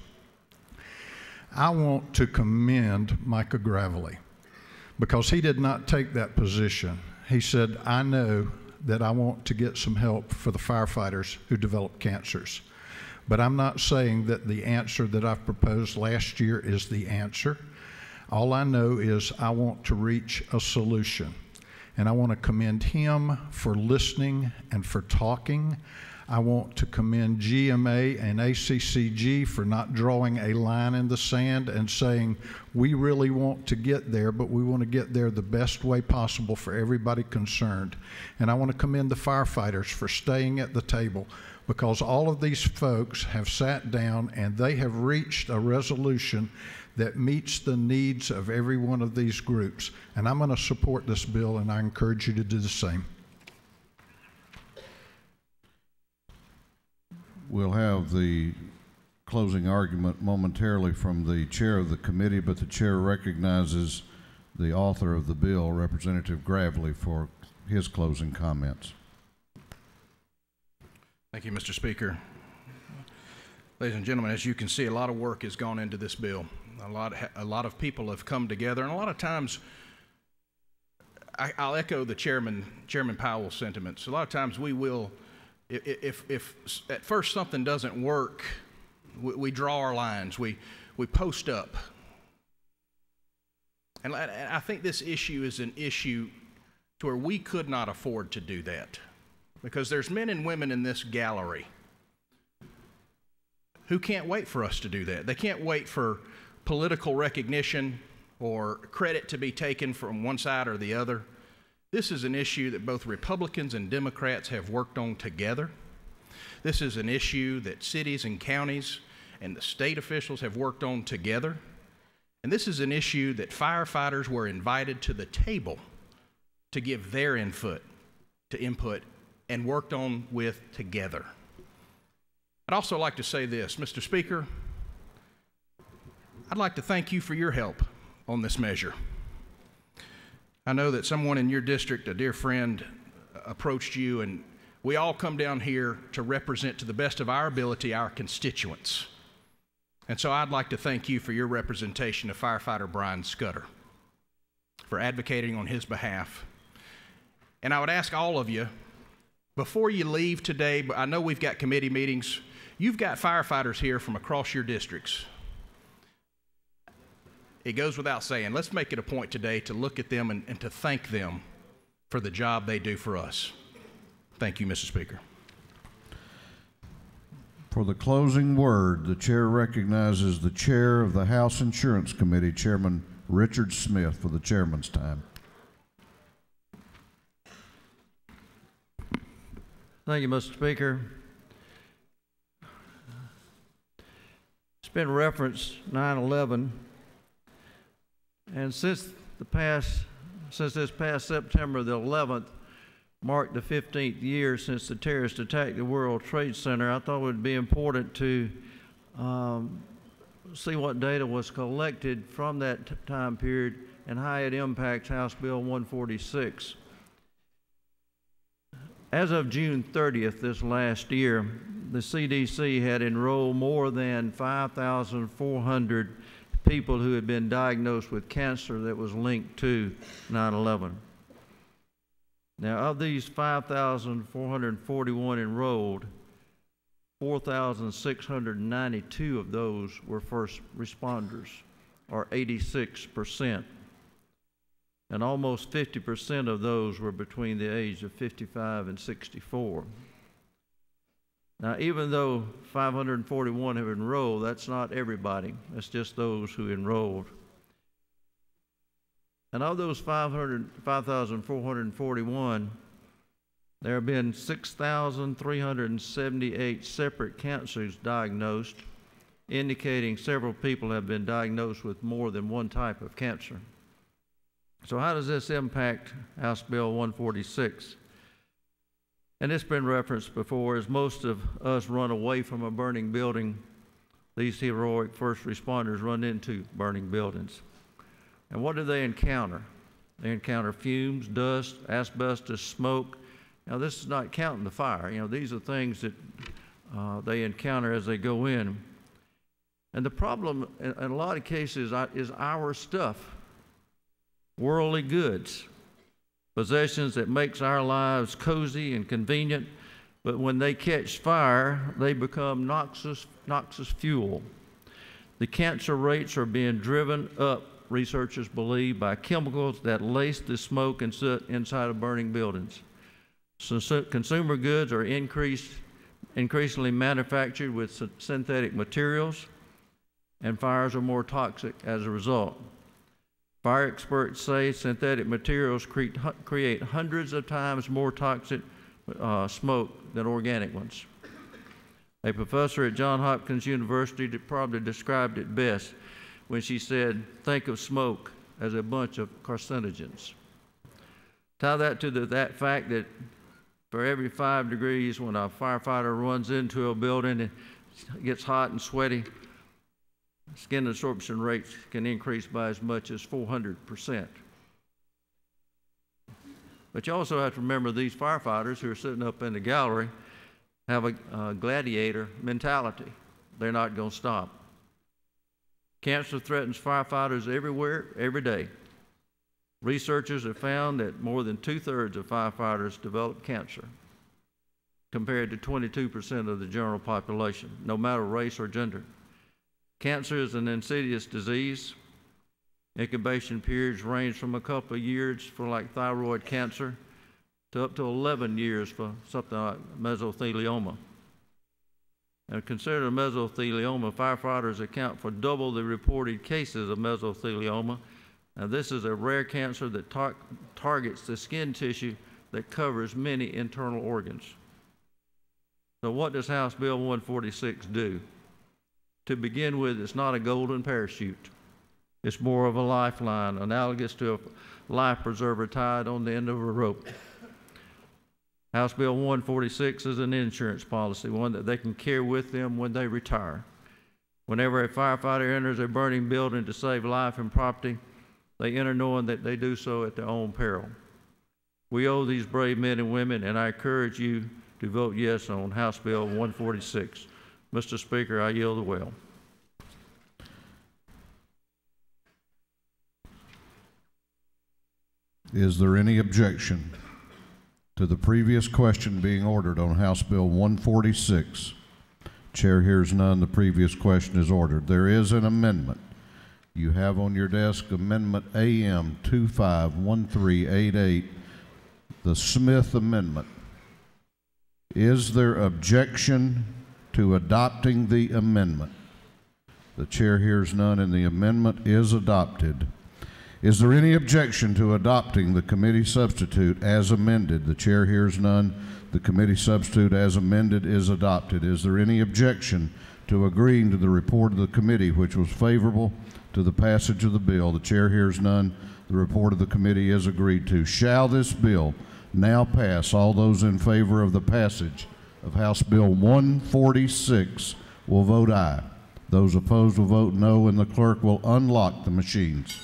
I want to commend Micah Gravely because he did not take that position. He said, I know that I want to get some help for the firefighters who develop cancers. But I'm not saying that the answer that I've proposed last year is the answer. All I know is I want to reach a solution. And I want to commend him for listening and for talking. I want to commend GMA and ACCG for not drawing a line in the sand and saying, we really want to get there, but we want to get there the best way possible for everybody concerned. And I want to commend the firefighters for staying at the table, because all of these folks have sat down and they have reached a resolution that meets the needs of every one of these groups. And I'm going to support this bill, and I encourage you to do the same. We'll have the closing argument momentarily from the chair of the committee, but the chair recognizes the author of the bill, Representative Gravely, for his closing comments. Thank you, Mr. Speaker. Ladies and gentlemen, as you can see, a lot of work has gone into this bill. A lot of people have come together, and a lot of times, I'll echo the Chairman Powell's sentiments. A lot of times we will, if at first something doesn't work, we draw our lines, we post up. And I think this issue is an issue to where we could not afford to do that, because there's men and women in this gallery who can't wait for us to do that. They can't wait for political recognition or credit to be taken from one side or the other. This is an issue that both Republicans and Democrats have worked on together. This is an issue that cities and counties and the state officials have worked on together. And this is an issue that firefighters were invited to the table to give their input and worked on with together. I'd also like to say this, Mr. Speaker, I'd like to thank you for your help on this measure. I know that someone in your district, a dear friend, approached you, and we all come down here to represent to the best of our ability our constituents. And so I'd like to thank you for your representation of firefighter Brian Scudder, for advocating on his behalf. And I would ask all of you, before you leave today, but I know we've got committee meetings, you've got firefighters here from across your districts. It goes without saying, let's make it a point today to look at them and to thank them for the job they do for us. Thank you, Mr. Speaker. For the closing word, the chair recognizes the chair of the House Insurance Committee, Chairman Richard Smith, for the chairman's time. Thank you, Mr. Speaker. It's been referenced 9/11, and since this past September the 11th marked the 15th year since the terrorist attacked the World Trade Center, I thought it would be important to see what data was collected from that time period and how it impacts House Bill 146. As of June 30th this last year, the CDC had enrolled more than 5,400 people who had been diagnosed with cancer that was linked to 9/11. Now, of these 5,441 enrolled, 4,692 of those were first responders, or 86%. And almost 50% of those were between the age of 55 and 64. Now, even though 541 have enrolled, that's not everybody. That's just those who enrolled. And of those 5,441, there have been 6,378 separate cancers diagnosed, indicating several people have been diagnosed with more than one type of cancer. So how does this impact House Bill 146? And it's been referenced before. As most of us run away from a burning building, these heroic first responders run into burning buildings. And what do they encounter? They encounter fumes, dust, asbestos, smoke. Now, this is not counting the fire. You know, these are things that they encounter as they go in. And the problem in a lot of cases is our stuff. Worldly goods, possessions that makes our lives cozy and convenient, but when they catch fire, they become noxious fuel. The cancer rates are being driven up, researchers believe, by chemicals that lace the smoke and soot inside of burning buildings. So consumer goods are increasingly manufactured with synthetic materials, and fires are more toxic as a result. Fire experts say synthetic materials create hundreds of times more toxic smoke than organic ones. A professor at Johns Hopkins University probably described it best when she said, think of smoke as a bunch of carcinogens. Tie that to that fact that for every 5 degrees when a firefighter runs into a building and gets hot and sweaty, skin absorption rates can increase by as much as 400%. But you also have to remember these firefighters who are sitting up in the gallery have a gladiator mentality. They're not going to stop. Cancer threatens firefighters everywhere, every day. Researchers have found that more than 2/3 of firefighters develop cancer, compared to 22% of the general population, no matter race or gender. Cancer is an insidious disease. Incubation periods range from a couple of years for like thyroid cancer to up to 11 years for something like mesothelioma. And consider mesothelioma, firefighters account for double the reported cases of mesothelioma. Now, this is a rare cancer that targets the skin tissue that covers many internal organs. So what does House Bill 146 do? To begin with, it's not a golden parachute. It's more of a lifeline, analogous to a life preserver tied on the end of a rope. House Bill 146 is an insurance policy, one that they can carry with them when they retire. Whenever a firefighter enters a burning building to save life and property, they enter knowing that they do so at their own peril. We owe these brave men and women, and I encourage you to vote yes on House Bill 146. Mr. Speaker, I yield the well. Is there any objection? to the previous question being ordered on House Bill 146? Chair hears none. The previous question is ordered. There is an amendment. You have on your desk Amendment AM 251388, the Smith Amendment. Is there objection to adopting the amendment? The chair hears none, and the amendment is adopted. Is there any objection to adopting the committee substitute as amended? The chair hears none. The committee substitute as amended is adopted. Is there any objection to agreeing to the report of the committee, which was favorable to the passage of the bill? The chair hears none. The report of the committee is agreed to. Shall this bill now pass? All those in favor of the passage of House Bill 146 will vote aye. Those opposed will vote no, and the clerk will unlock the machines.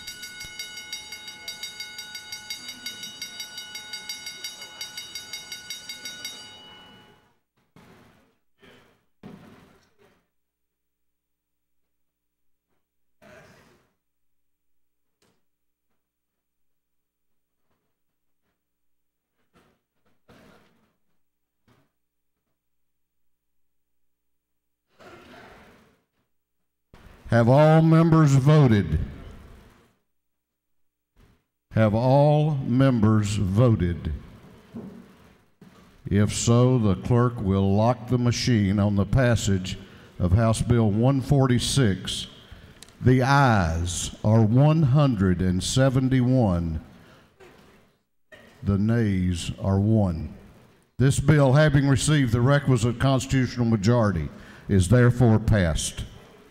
Have all members voted? Have all members voted? If so, the clerk will lock the machine on the passage of House Bill 146. The ayes are 171. The nays are 1. This bill, having received the requisite constitutional majority, is therefore passed.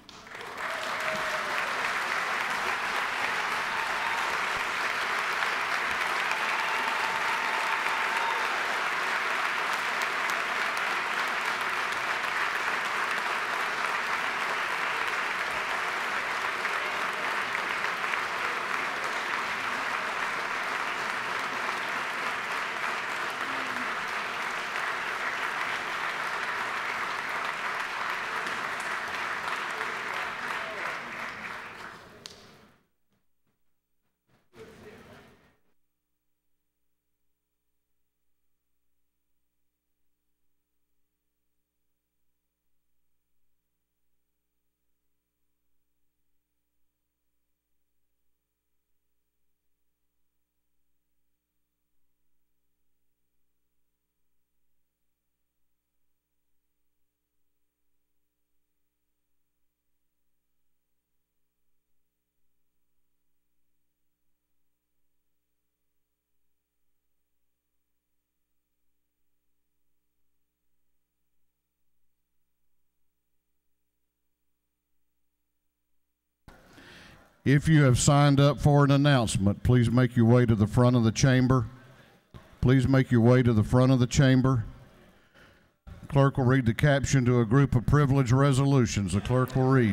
If you have signed up for an announcement, please make your way to the front of the chamber. Please make your way to the front of the chamber. Clerk will read the caption to a group of privileged resolutions. The clerk will read.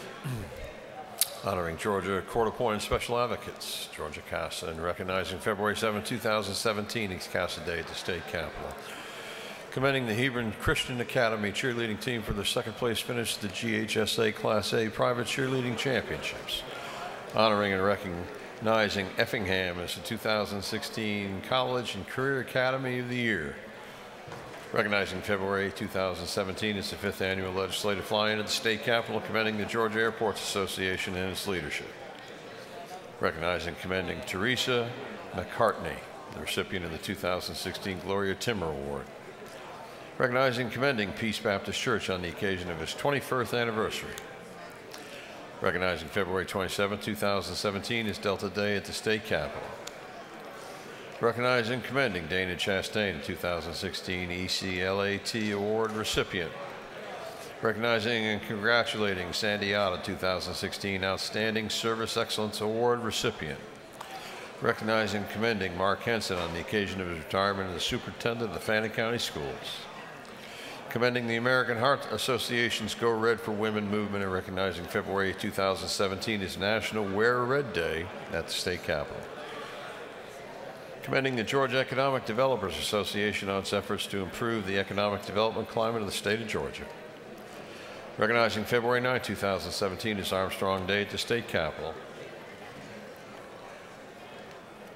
Honoring Georgia Court-appointed Special Advocates, Georgia CASA, and recognizing February 7, 2017 as CASA Day at the State Capitol. Commending the Hebron Christian Academy cheerleading team for their second place finish at the GHSA Class A Private Cheerleading Championships. Honoring and recognizing Effingham as the 2016 College and Career Academy of the Year. Recognizing February 2017 as the 5th Annual Legislative Fly-In at the State Capitol, commending the Georgia Airports Association and its leadership. Recognizing and commending Teresa McCartney, the recipient of the 2016 Gloria Timmer Award. Recognizing and commending Peace Baptist Church on the occasion of its 21st anniversary. Recognizing February 27, 2017 as Delta Day at the State Capitol. Recognizing and commending Dana Chastain, 2016 ECLAT Award recipient. Recognizing and congratulating Sandy Otta, 2016 Outstanding Service Excellence Award recipient. Recognizing and commending Mark Henson on the occasion of his retirement as the Superintendent of the Fannin County Schools. Commending the American Heart Association's Go Red for Women movement and recognizing February 2017 as National Wear Red Day at the State Capitol. Commending the Georgia Economic Developers Association on its efforts to improve the economic development climate of the state of Georgia. Recognizing February 9, 2017 as Armstrong Day at the State Capitol.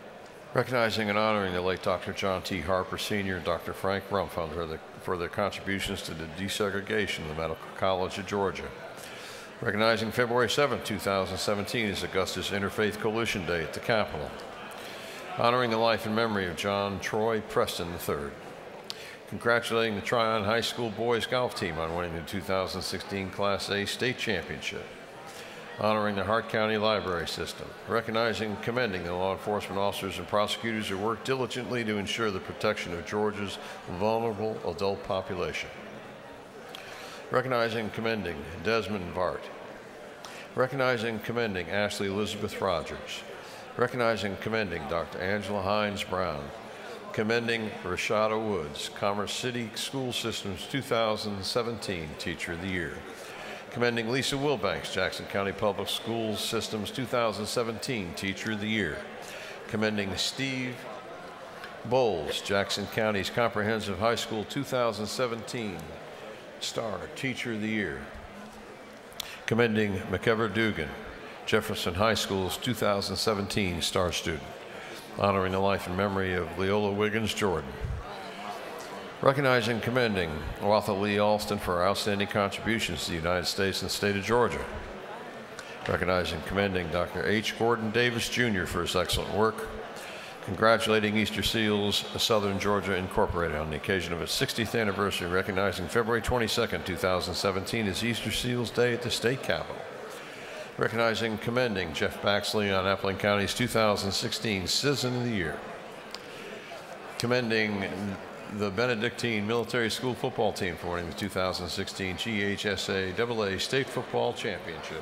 Recognizing and honoring the late Dr. John T. Harper Sr. and Dr. Frank Rumpf for their contributions to the desegregation of the Medical College of Georgia. Recognizing February 7, 2017 as Augusta's Interfaith Coalition Day at the Capitol. Honoring the life and memory of John Troy Preston III. Congratulating the Tryon High School boys golf team on winning the 2016 Class A state championship. Honoring the Hart County Library System. Recognizing and commending the law enforcement officers and prosecutors who work diligently to ensure the protection of Georgia's vulnerable adult population. Recognizing and commending Desmond Vart. Recognizing and commending Ashley Elizabeth Rogers. Recognizing and commending Dr. Angela Hines Brown. Commending Rashada Woods, Commerce City School System's 2017 Teacher of the Year. Commending Lisa Wilbanks, Jackson County Public Schools System's 2017 Teacher of the Year. Commending Steve Bowles, Jackson County's Comprehensive High School 2017 Star Teacher of the Year. Commending McEver Dugan, Jefferson High School's 2017 Star Student. Honoring the life and memory of Leola Wiggins Jordan. Recognizing and commending Watha Lee Alston for her outstanding contributions to the United States and the state of Georgia. Recognizing and commending Dr. H. Gordon Davis Jr. for his excellent work. Congratulating Easter Seals Southern Georgia Incorporated on the occasion of its 60th anniversary, recognizing February 22, 2017 as Easter Seals Day at the state capitol. Recognizing and commending Jeff Baxley on Appling County's 2016 Citizen of the Year. Commending the Benedictine Military School football team for winning the 2016 GHSA AA State Football Championship.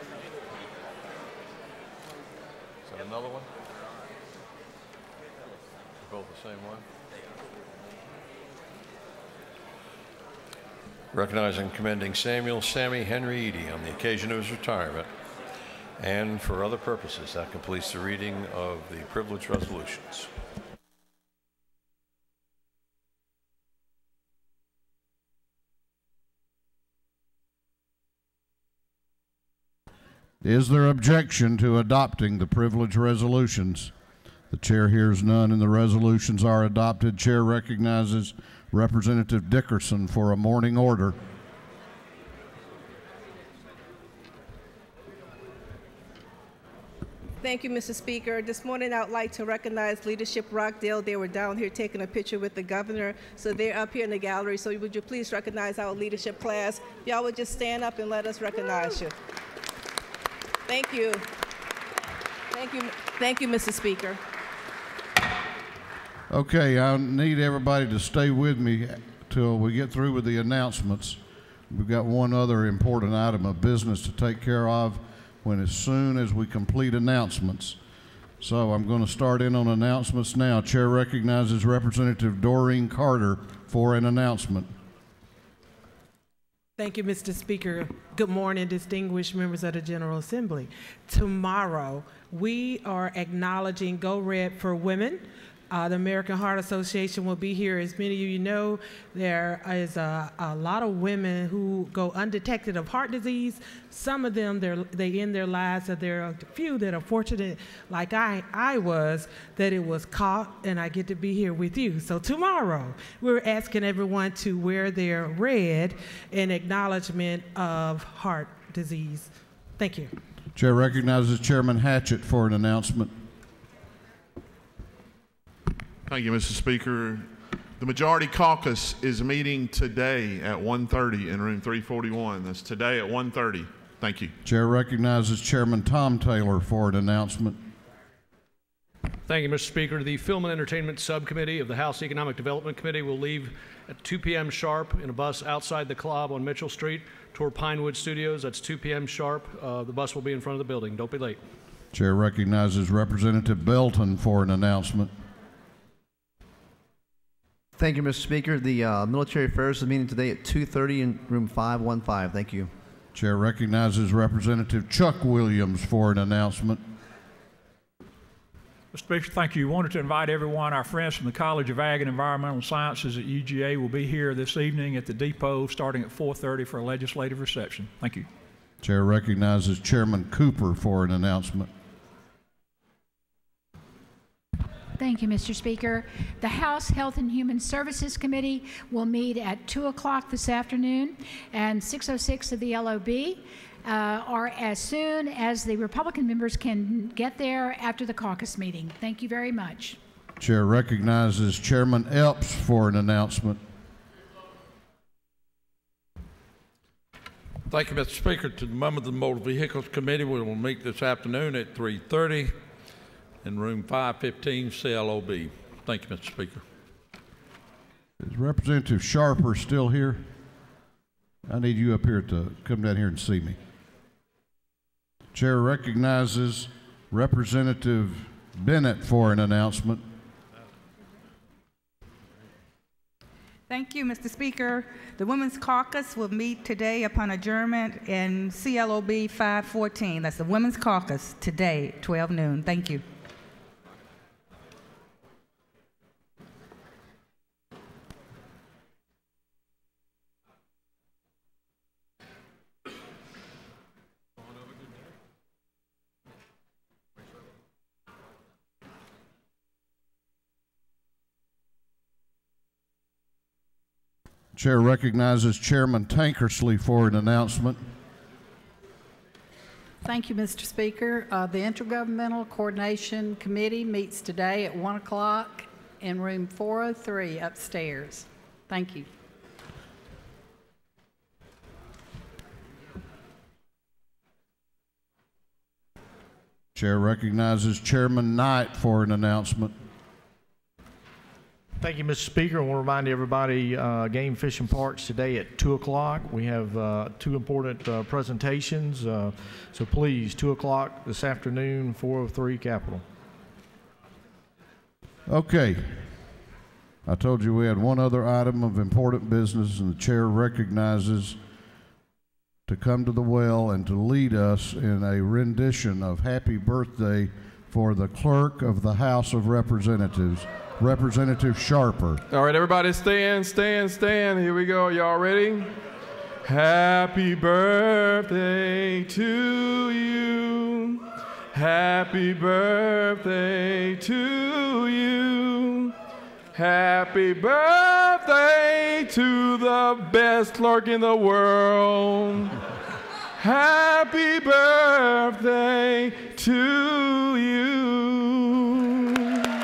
Is that another one? They're both the same one? Recognizing and commending Samuel Sammy Henry Eady on the occasion of his retirement. And for other purposes, that completes the reading of the privilege resolutions. Is there objection to adopting the privilege resolutions? The chair hears none and the resolutions are adopted. Chair recognizes Representative Dickerson for a morning order. Thank you, Mr. Speaker. This morning, I would like to recognize Leadership Rockdale. They were down here taking a picture with the governor, so they're up here in the gallery. So would you please recognize our leadership class? Y'all would just stand up and let us recognize you. Thank you. Thank you. Thank you, Mr. Speaker. Okay, I need everybody to stay with me till we get through with the announcements. We've got one other important item of business to take care of as soon as we complete announcements. So I'm going to start in on announcements now. Chair recognizes Representative Doreen Carter for an announcement. Thank you, Mr. Speaker. Good morning, distinguished members of the General Assembly. Tomorrow, we are acknowledging Go Red for Women. The American Heart Association will be here. As many of you know, there is a lot of women who go undetected of heart disease. Some of them, they end their lives, and there are a few that are fortunate, like I was, that it was caught, and I get to be here with you. So tomorrow, we're asking everyone to wear their red in acknowledgement of heart disease. Thank you. Chair recognizes Chairman Hatchett for an announcement. Thank you, Mr. Speaker. The Majority Caucus is meeting today at 1:30 in room 341. That's today at 1:30. Thank you. Chair recognizes Chairman Tom Taylor for an announcement. Thank you, Mr. Speaker. The Film and Entertainment Subcommittee of the House Economic Development Committee will leave at 2 p.m. sharp in a bus outside the club on Mitchell Street toward Pinewood Studios. That's 2 p.m. sharp. The bus will be in front of the building. Don't be late. Chair recognizes Representative Belton for an announcement. Thank you, Mr. Speaker. The Military Affairs is meeting today at 2:30 in room 515. Thank you. Chair recognizes Representative Chuck Williams for an announcement. Mr. Speaker, thank you. I wanted to invite everyone, our friends from the College of Ag and Environmental Sciences at UGA will be here this evening at the depot starting at 4:30 for a legislative reception. Thank you. Chair recognizes Chairman Cooper for an announcement. Thank you, Mr. Speaker. The House Health and Human Services Committee will meet at 2 o'clock this afternoon and 6:06 of the LOB, or as soon as the Republican members can get there after the caucus meeting. Thank you very much. Chair recognizes Chairman Epps for an announcement. Thank you, Mr. Speaker. To the members of the Motor Vehicles Committee, we will meet this afternoon at 3:30 in room 515 CLOB. Thank you, Mr. Speaker. Is Representative Sharper still here? I need you up here to come down here and see me. Chair recognizes Representative Bennett for an announcement. Thank you, Mr. Speaker. The Women's Caucus will meet today upon adjournment in CLOB 514. That's the Women's Caucus today, 12 noon. Thank you. Chair recognizes Chairman Tankersley for an announcement. Thank you, Mr. Speaker. The Intergovernmental Coordination Committee meets today at 1 o'clock in room 403 upstairs. Thank you. Chair recognizes Chairman Knight for an announcement. Thank you, Mr. Speaker. I want to remind everybody, Game Fish and Parks today at 2 o'clock. We have two important presentations. So please, 2 o'clock this afternoon, 403 Capitol. Okay. I told you we had one other item of important business, and the chair recognizes to come to the well and to lead us in a rendition of Happy Birthday for the Clerk of the House of Representatives, Representative Sharper. All right, everybody stand. Here we go. Y'all ready? Happy birthday to you. Happy birthday to you. Happy birthday to the best clerk in the world. Happy birthday to you.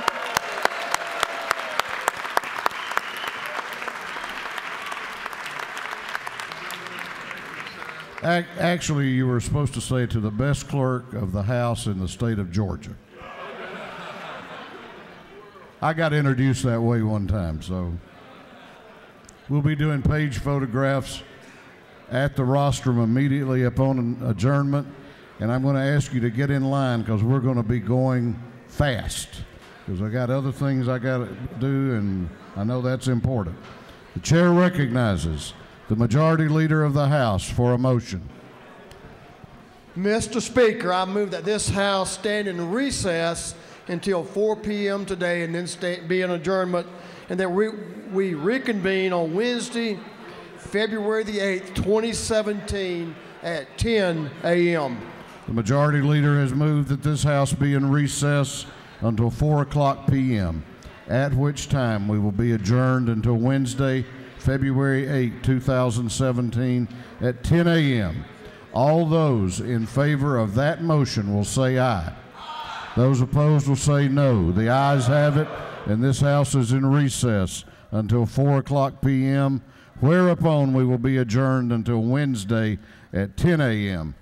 Actually, you were supposed to say to the best clerk of the House in the state of Georgia. I got introduced that way one time, so we'll be doing page photographs at the rostrum immediately upon adjournment, and I'm going to ask you to get in line because we're going to be going fast because I got other things I got to do, and I know that's important. The chair recognizes the Majority Leader of the House for a motion. Mr. Speaker, I move that this House stand in recess until 4 p.m. today and then be in adjournment, and that we reconvene on Wednesday, February the 8th, 2017 at 10 a.m. The Majority Leader has moved that this House be in recess until 4 o'clock p.m., at which time we will be adjourned until Wednesday, February 8, 2017 at 10 a.m. All those in favor of that motion will say aye. Those opposed will say no. The ayes have it, and this House is in recess until 4 o'clock p.m., whereupon we will be adjourned until Wednesday at 10 a.m.